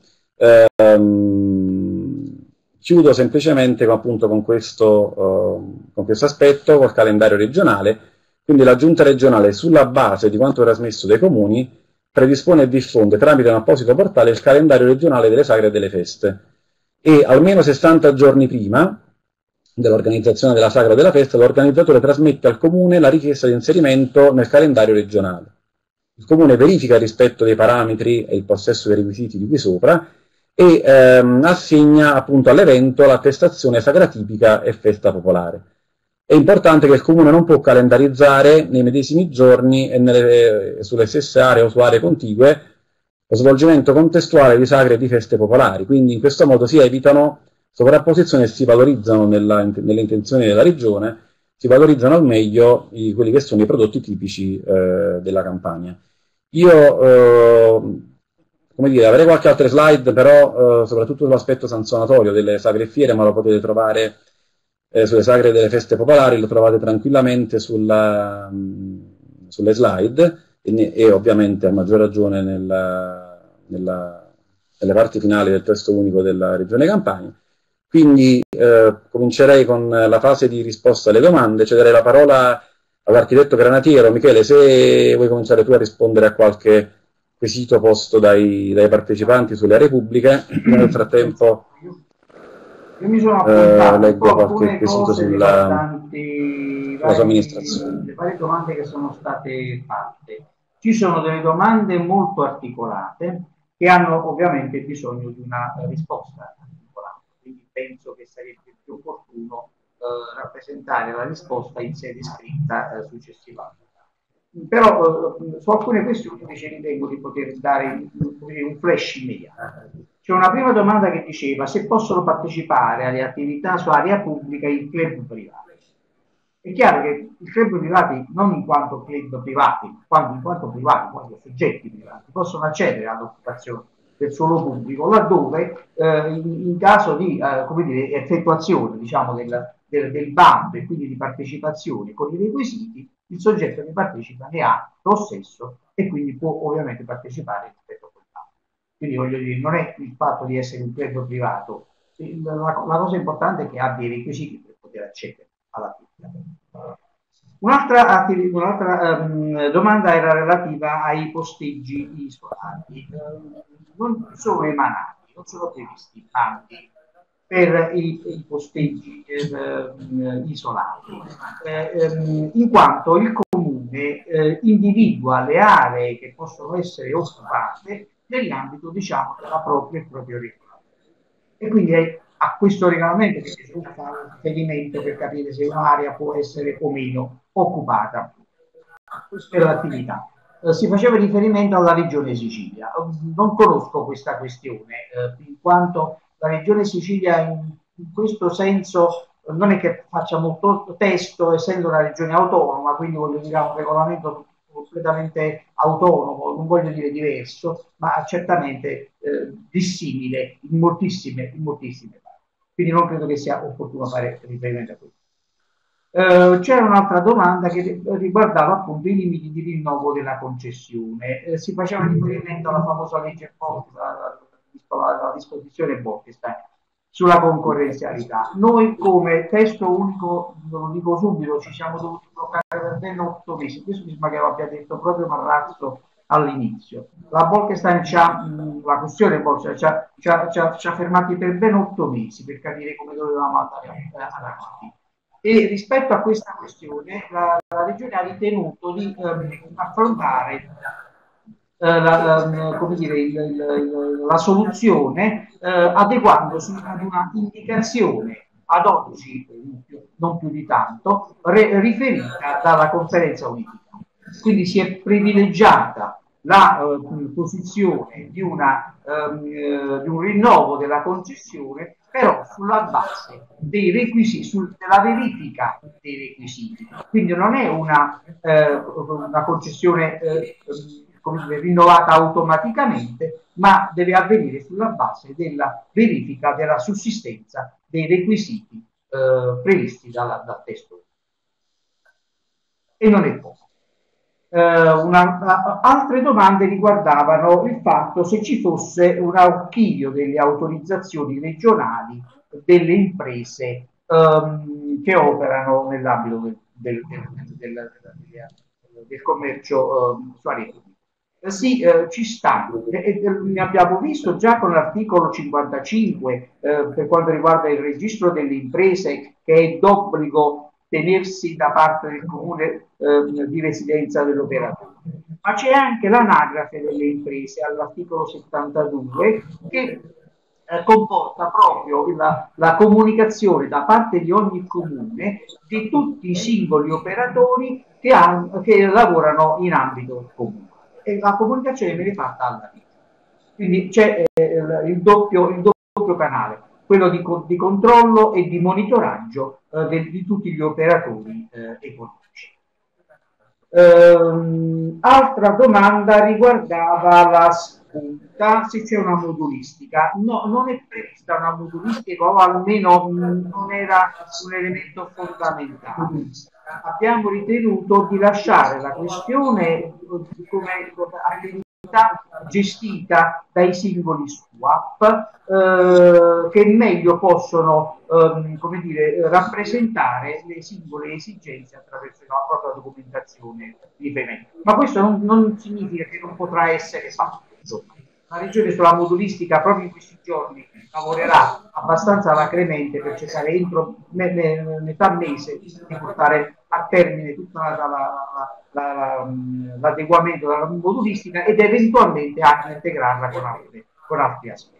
Ehm, chiudo semplicemente appunto con questo, uh, con questo aspetto, col calendario regionale. Quindi la giunta regionale, sulla base di quanto trasmesso dai comuni, predispone e diffonde tramite un apposito portale il calendario regionale delle sagre e delle feste, e almeno sessanta giorni prima dell'organizzazione della sagra o della festa l'organizzatore trasmette al comune la richiesta di inserimento nel calendario regionale. Il comune verifica il rispetto dei parametri e il possesso dei requisiti di qui sopra e ehm, assegna appunto all'evento l'attestazione sagra tipica e festa popolare. È importante che il comune non può calendarizzare nei medesimi giorni e nelle, sulle stesse aree o su aree contigue lo svolgimento contestuale di sagre e di feste popolari, quindi in questo modo si evitano sovrapposizioni e si valorizzano nella, nelle intenzioni della regione, si valorizzano al meglio i, quelli che sono i prodotti tipici eh, della Campania. Io, eh, come dire, avrei qualche altra slide, però eh, soprattutto sull'aspetto sanzionatorio delle sagre e fiere, ma lo potete trovare eh, sulle sagre delle feste popolari, lo trovate tranquillamente sulla, mh, sulle slide e, ne, e ovviamente a maggior ragione nella, nella, nelle parti finali del testo unico della Regione Campania. Quindi eh, comincerei con la fase di risposta alle domande, cederei la parola all'architetto Granatiero. Michele, se vuoi cominciare tu a rispondere a qualche quesito posto dai, dai partecipanti sulle aree pubbliche, nel frattempo Io mi sono eh, leggo qualche quesito sulla, sulla sua amministrazione. Le varie domande che sono state fatte. Ci sono delle domande molto articolate che hanno ovviamente bisogno di una risposta. Penso che sarebbe più opportuno eh, rappresentare la risposta in sede scritta eh, successivamente. Però eh, su alcune questioni invece ritengo di poter dare un flash immediato. C'è una prima domanda che diceva se possono partecipare alle attività su area pubblica i club privati. È chiaro che i club privati, non in quanto club privati, quanto in quanto privati, in quanto soggetti privati, possono accedere all'occupazione del suolo pubblico, laddove eh, in, in caso di eh, come dire, effettuazione diciamo, del, del, del bando e quindi di partecipazione con i requisiti, il soggetto che partecipa ne ha possesso e quindi può ovviamente partecipare rispetto a quel bando. Quindi voglio dire, non è il fatto di essere un club privato, la, la cosa importante è che abbia i requisiti per poter accedere all'attività. Un'altra un'altra um, domanda era relativa ai posteggi isolati. Uh, non sono emanati, non sono previsti bandi per i, i posteggi eh, isolati, eh, um, in quanto il comune eh, individua le aree che possono essere occupate nell'ambito, diciamo, della propria, del proprio regolamento. E quindi è a questo regolamento che si fa un riferimento per capire se un'area può essere o meno occupata per l'attività. Eh, si faceva riferimento alla Regione Sicilia. Non conosco questa questione, eh, in quanto la Regione Sicilia in, in questo senso eh, non è che faccia molto testo, essendo una regione autonoma, quindi voglio dire ha un regolamento completamente autonomo, non voglio dire diverso, ma certamente eh, dissimile in moltissime, in moltissime parti. Quindi non credo che sia opportuno fare riferimento a questo. Uh, c'era un'altra domanda che riguardava appunto i limiti di rinnovo della concessione. Uh, si faceva riferimento alla famosa legge Bolkestein, la disposizione Bolkestein sulla concorrenzialità. Noi come testo unico, lo dico subito, ci siamo dovuti bloccare per ben otto mesi. Questo mi sembra che l'abbia detto proprio Marrazzo all'inizio. La Bolkestein ci ha, mh, la questione Bolkestein ci ha, ci, ha, ci, ha, ci ha fermati per ben otto mesi per capire come dovevamo andare avanti. E rispetto a questa questione la, la Regione ha ritenuto di um, affrontare uh, la, um, come dire, il, il, la soluzione uh, adeguandosi ad una indicazione ad oggi, non più di tanto, re, riferita dalla conferenza unificata. Quindi si è privilegiata la uh, posizione di, una, um, uh, di un rinnovo della concessione, però sulla base dei requisiti, sul, della verifica dei requisiti. Quindi non è una, eh, una concessione eh, come dire, rinnovata automaticamente, ma deve avvenire sulla base della verifica della sussistenza dei requisiti eh, previsti dalla, dal testo. E non è poco. Uh, una, uh, altre domande riguardavano il fatto se ci fosse un archivio delle autorizzazioni regionali delle imprese um, che operano nell'ambito del, del, del, del, del, del commercio uh, su aree pubbliche. Uh, sì, uh, ci sta, e, e, ne abbiamo visto già con l'articolo cinquantacinque uh, per quanto riguarda il registro delle imprese, che è d'obbligo tenersi da parte del comune eh, di residenza dell'operatore. Ma c'è anche l'anagrafe delle imprese all'articolo settantadue che eh, comporta proprio la, la comunicazione da parte di ogni comune di tutti i singoli operatori che, hanno, che lavorano in ambito comune. E la comunicazione viene fatta alla vita. Quindi c'è eh, il, doppio, il doppio canale, quello di, di controllo e di monitoraggio eh, di, di tutti gli operatori eh, economici. Ehm, altra domanda riguardava la spunta, se c'è una modulistica. No, non è prevista una modulistica, o almeno mh, non era un elemento fondamentale. Abbiamo ritenuto di lasciare la questione come attività gestita dai singoli swap eh, che meglio possono eh, come dire, rappresentare le singole esigenze attraverso la propria documentazione riferente. Ma questo non, non significa che non potrà essere fatto. La regione sulla modulistica proprio in questi giorni lavorerà abbastanza alacremente per cercare entro me, me, metà mese di portare a termine tutto l'adeguamento della modulistica ed eventualmente anche integrarla con altri, con altri aspetti.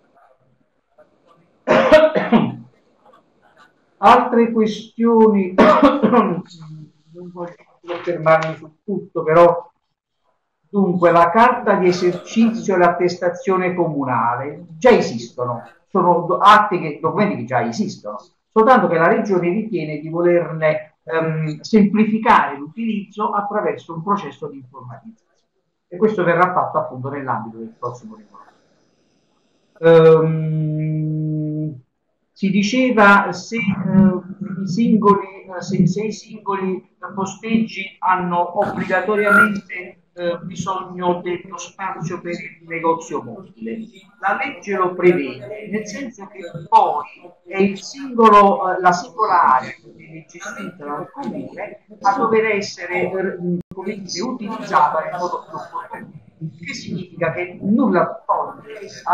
Altre questioni, non voglio fermarmi su tutto, però dunque la carta di esercizio e l'attestazione comunale già esistono, sono atti che, documenti che già esistono, soltanto che la Regione ritiene di volerne ehm, semplificare l'utilizzo attraverso un processo di informatizzazione e questo verrà fatto appunto nell'ambito del prossimo regolamento. Um, si diceva se, uh, i singoli, uh, se, se i singoli posteggi hanno obbligatoriamente Eh, bisogno dello spazio per il negozio mobile. La legge lo prevede, nel senso che poi è il singolo, eh, la singola area che viene gestita dal comune a dover essere eh, come dire, utilizzata in modo più opportuno. Che significa che nulla toglie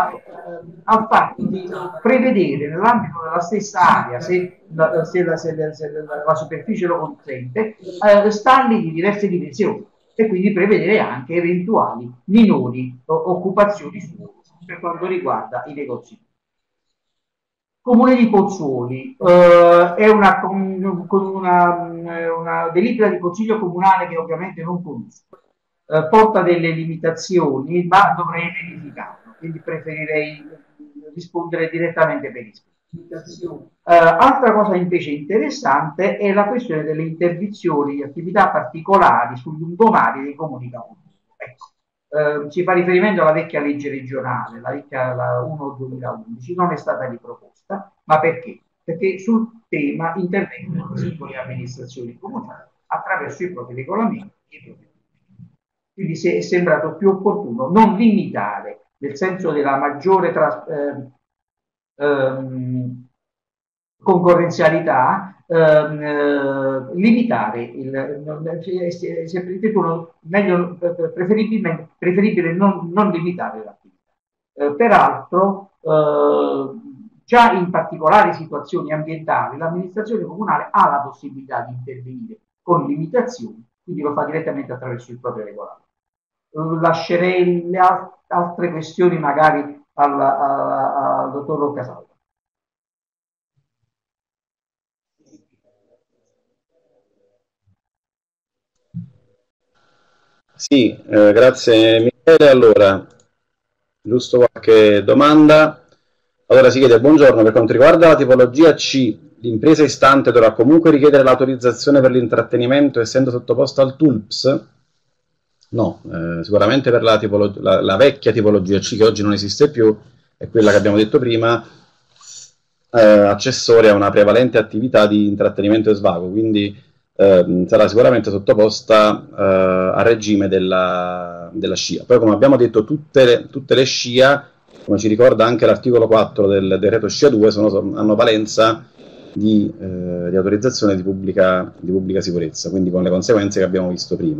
al fatto di prevedere nell'ambito della stessa area, se la, se la, se la, se la, la superficie lo consente, eh, stalli di diverse dimensioni e quindi prevedere anche eventuali minori occupazioni per quanto riguarda i negozi. Comune di Pozzuoli eh, è una, con una, una delibera di consiglio comunale che ovviamente non conosco, eh, porta delle limitazioni, ma dovrei verificarlo, quindi preferirei rispondere direttamente per iscritto. Uh, altra cosa invece interessante è la questione delle interdizioni di attività particolari sul lungomare dei comuni capoluoghi. Ecco, uh, si fa riferimento alla vecchia legge regionale, la vecchia la uno duemilaundici, non è stata riproposta, ma perché? Perché sul tema intervengono le singole amministrazioni comunali attraverso i propri regolamenti e i propri. Quindi si è sembrato più opportuno non limitare, nel senso della maggiore trasparenza, Ehm, concorrenzialità, ehm, eh, limitare il si è ritenuto meglio, preferibilmente preferibile non, non limitare l'attività. Eh, peraltro eh, già in particolari situazioni ambientali l'amministrazione comunale ha la possibilità di intervenire con limitazioni, quindi lo fa direttamente attraverso il proprio regolamento. Eh, lascerei le al altre questioni magari al, al dottor Roccasalva. Sì, eh, grazie Michele. Allora, giusto qualche domanda. Allora si chiede: buongiorno, per quanto riguarda la tipologia C, l'impresa istante dovrà comunque richiedere l'autorizzazione per l'intrattenimento essendo sottoposta al T U L P S? No, eh, sicuramente per la, tipolo- la, la vecchia tipologia C che oggi non esiste più, è quella che abbiamo detto prima, eh, accessoria a una prevalente attività di intrattenimento e svago, quindi ehm, sarà sicuramente sottoposta eh, al regime della, della scia. Poi, come abbiamo detto, tutte le, tutte le scia, come ci ricorda anche l'articolo quattro del decreto scia due, sono, hanno valenza di, eh, di autorizzazione di pubblica, di pubblica sicurezza, quindi con le conseguenze che abbiamo visto prima.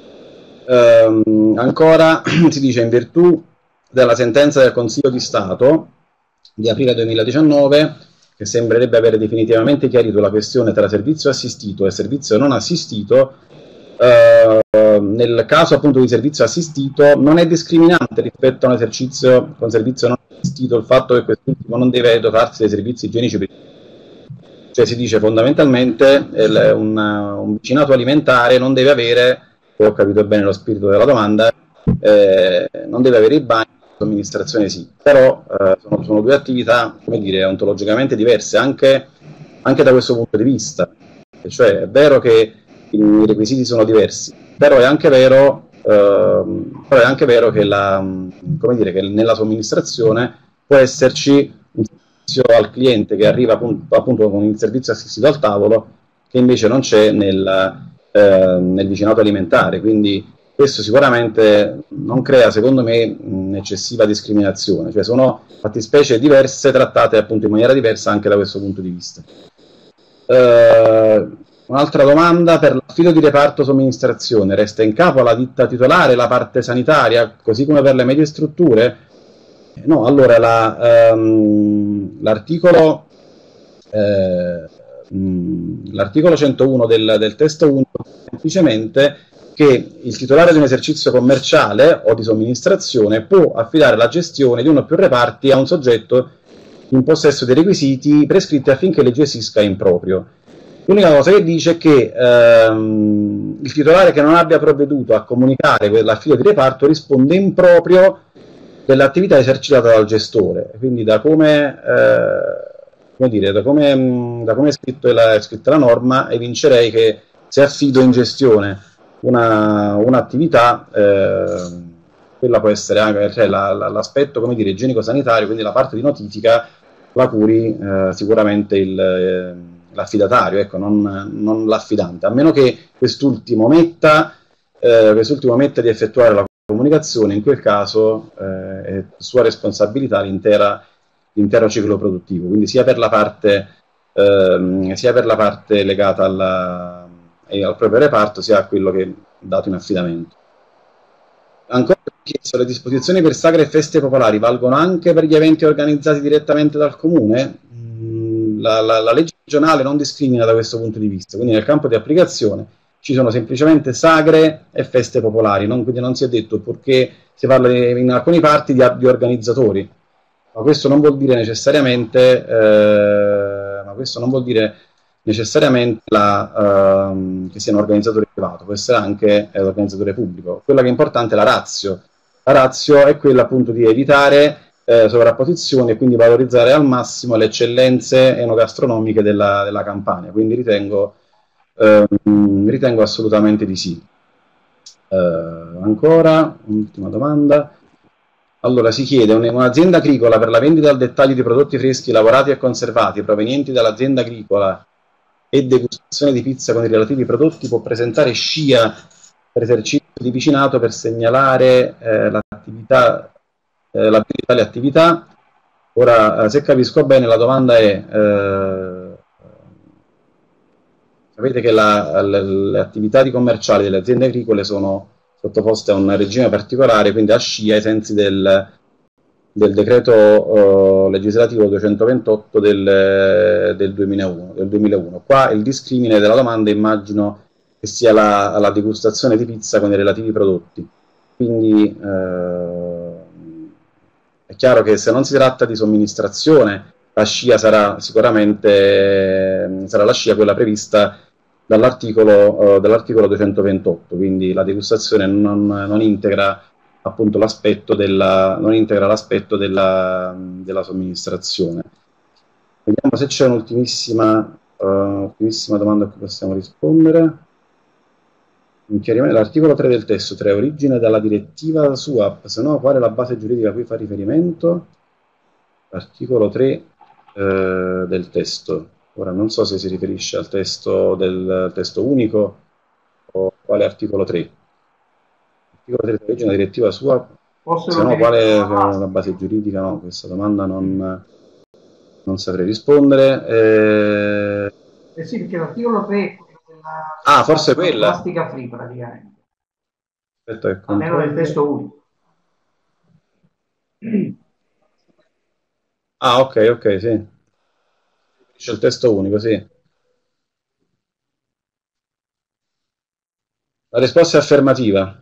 Ehm, ancora si dice in virtù della sentenza del Consiglio di Stato di aprile duemiladiciannove, che sembrerebbe avere definitivamente chiarito la questione tra servizio assistito e servizio non assistito, eh, nel caso appunto di servizio assistito non è discriminante rispetto a un esercizio con servizio non assistito il fatto che quest'ultimo non deve dotarsi dei servizi igienici. Cioè si dice fondamentalmente il, un, un vicinato alimentare non deve avere, se ho capito bene lo spirito della domanda, eh, non deve avere i bagni, l'amministrazione sì, però eh, sono, sono due attività, come dire, ontologicamente diverse anche, anche da questo punto di vista. E cioè è vero che i requisiti sono diversi, però è anche vero, eh, però è anche vero che, la, come dire, che nella somministrazione può esserci un servizio al cliente che arriva appunto, appunto con il servizio assistito al tavolo, che invece non c'è nel, eh, nel vicinato alimentare, quindi questo sicuramente non crea, secondo me, un'eccessiva discriminazione, cioè sono fattispecie diverse trattate appunto in maniera diversa anche da questo punto di vista. Eh, un'altra domanda: per l'affido di reparto somministrazione resta in capo alla ditta titolare la parte sanitaria, così come per le medie strutture? No, allora la, ehm, l'articolo eh, mh, l'articolo centouno del, del testo unico semplicemente che il titolare di un esercizio commerciale o di somministrazione può affidare la gestione di uno o più reparti a un soggetto in possesso dei requisiti prescritti affinché li gestisca in proprio. L'unica cosa che dice è che ehm, il titolare che non abbia provveduto a comunicare l'affido di reparto risponde in proprio dell'attività esercitata dal gestore. Quindi da come, eh, come dire, da come, da come è, scritto la, è scritta la norma, evincerei che se affido in gestione una, un'attività, eh, quella può essere anche, cioè la, la, l'aspetto, come dire, igienico-sanitario, quindi la parte di notifica la curi eh, sicuramente il, eh, l'affidatario, ecco, non, non l'affidante, a meno che quest'ultimo metta, eh, quest'ultimo metta di effettuare la comunicazione. In quel caso eh, è sua responsabilità l'intera, l'intero ciclo produttivo, quindi sia per la parte, eh, sia per la parte legata alla, al proprio reparto, sia a quello che è dato in affidamento. Ancora chiesto: le disposizioni per sagre e feste popolari valgono anche per gli eventi organizzati direttamente dal comune? La, la, la legge regionale non discrimina da questo punto di vista, quindi nel campo di applicazione ci sono semplicemente sagre e feste popolari, non, quindi non si è detto, perché si parla di, in alcuni parti di, di organizzatori, ma questo non vuol dire necessariamente eh, ma questo non vuol dire necessariamente la, uh, che sia un organizzatore privato, può essere anche eh, l'organizzatore pubblico. Quella che è importante è la ratio. La ratio è quella appunto di evitare eh, sovrapposizioni e quindi valorizzare al massimo le eccellenze enogastronomiche della, della Campania, quindi ritengo, eh, ritengo assolutamente di sì. Eh, ancora, un'ultima domanda. Allora, si chiede: un'azienda agricola per la vendita al dettaglio di prodotti freschi, lavorati e conservati provenienti dall'azienda agricola e degustazione di pizza con i relativi prodotti può presentare scia per esercizio di vicinato per segnalare eh, l'attività, eh, la di tale attività. Ora, eh, se capisco bene, la domanda è: eh, sapete che la, le, le attività di commerciali delle aziende agricole sono sottoposte a un regime particolare, quindi a scia ai sensi del, del decreto uh, legislativo duecentoventotto del, del, duemilauno, del duemilauno. Qua il discrimine della domanda immagino che sia la, la degustazione di pizza con i relativi prodotti. Quindi uh, è chiaro che se non si tratta di somministrazione, la scia sarà sicuramente sarà la scia quella prevista dall'articolo, uh, dall'articolo duecentoventotto, quindi la degustazione non, non integra appunto l'aspetto della, non integra l'aspetto della, della somministrazione. Vediamo se c'è un'ultimissima uh, ultimissima domanda a cui possiamo rispondere. un chiarimento. L'articolo tre del testo trae origine dalla direttiva S U A P, se no qual è la base giuridica a cui fa riferimento? L'articolo tre eh, del testo. Ora non so se si riferisce al testo del testo unico o quale articolo tre. L'articolo tre trae origine dalla direttiva S U A P, Fossero se no qual è ah. la base giuridica? No, questa domanda non, non saprei rispondere. Eh... eh sì, perché l'articolo tre ah, forse quella. Plastica free praticamente. Aspetta che almeno nel testo unico. Ah, ok, ok, sì. C'è il testo unico, sì. La risposta è affermativa.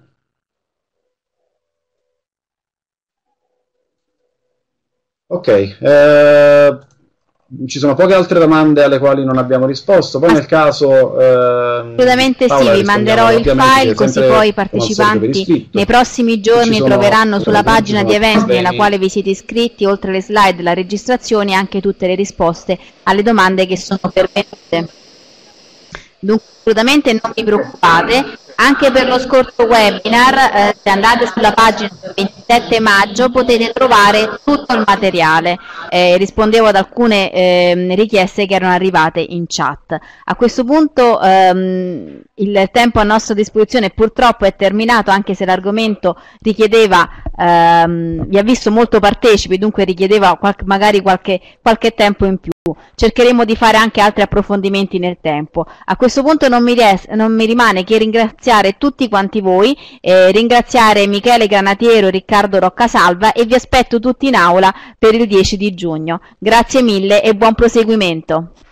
Ok, eh, ci sono poche altre domande alle quali non abbiamo risposto, poi nel caso... Eh, assolutamente Paola, sì, vi manderò il file così poi i partecipanti nei prossimi giorni troveranno sulla pagina di eventi nella quale vi siete iscritti, oltre alle slide, la registrazione e anche tutte le risposte alle domande che sono pervenute. Dunque assolutamente non vi preoccupate, anche per lo scorso webinar, eh, se andate sulla pagina del ventisette maggio potete trovare tutto il materiale, eh, rispondevo ad alcune eh, richieste che erano arrivate in chat. A questo punto ehm, il tempo a nostra disposizione purtroppo è terminato, anche se l'argomento richiedeva, ehm, vi ha visto molto partecipi, dunque richiedeva qualche, magari qualche, qualche tempo in più. Cercheremo di fare anche altri approfondimenti nel tempo. A questo punto non mi, ries- non mi rimane che ringraziare tutti quanti voi, eh, ringraziare Michele Granatiero e Riccardo Roccasalva e vi aspetto tutti in aula per il dieci di giugno. Grazie mille e buon proseguimento.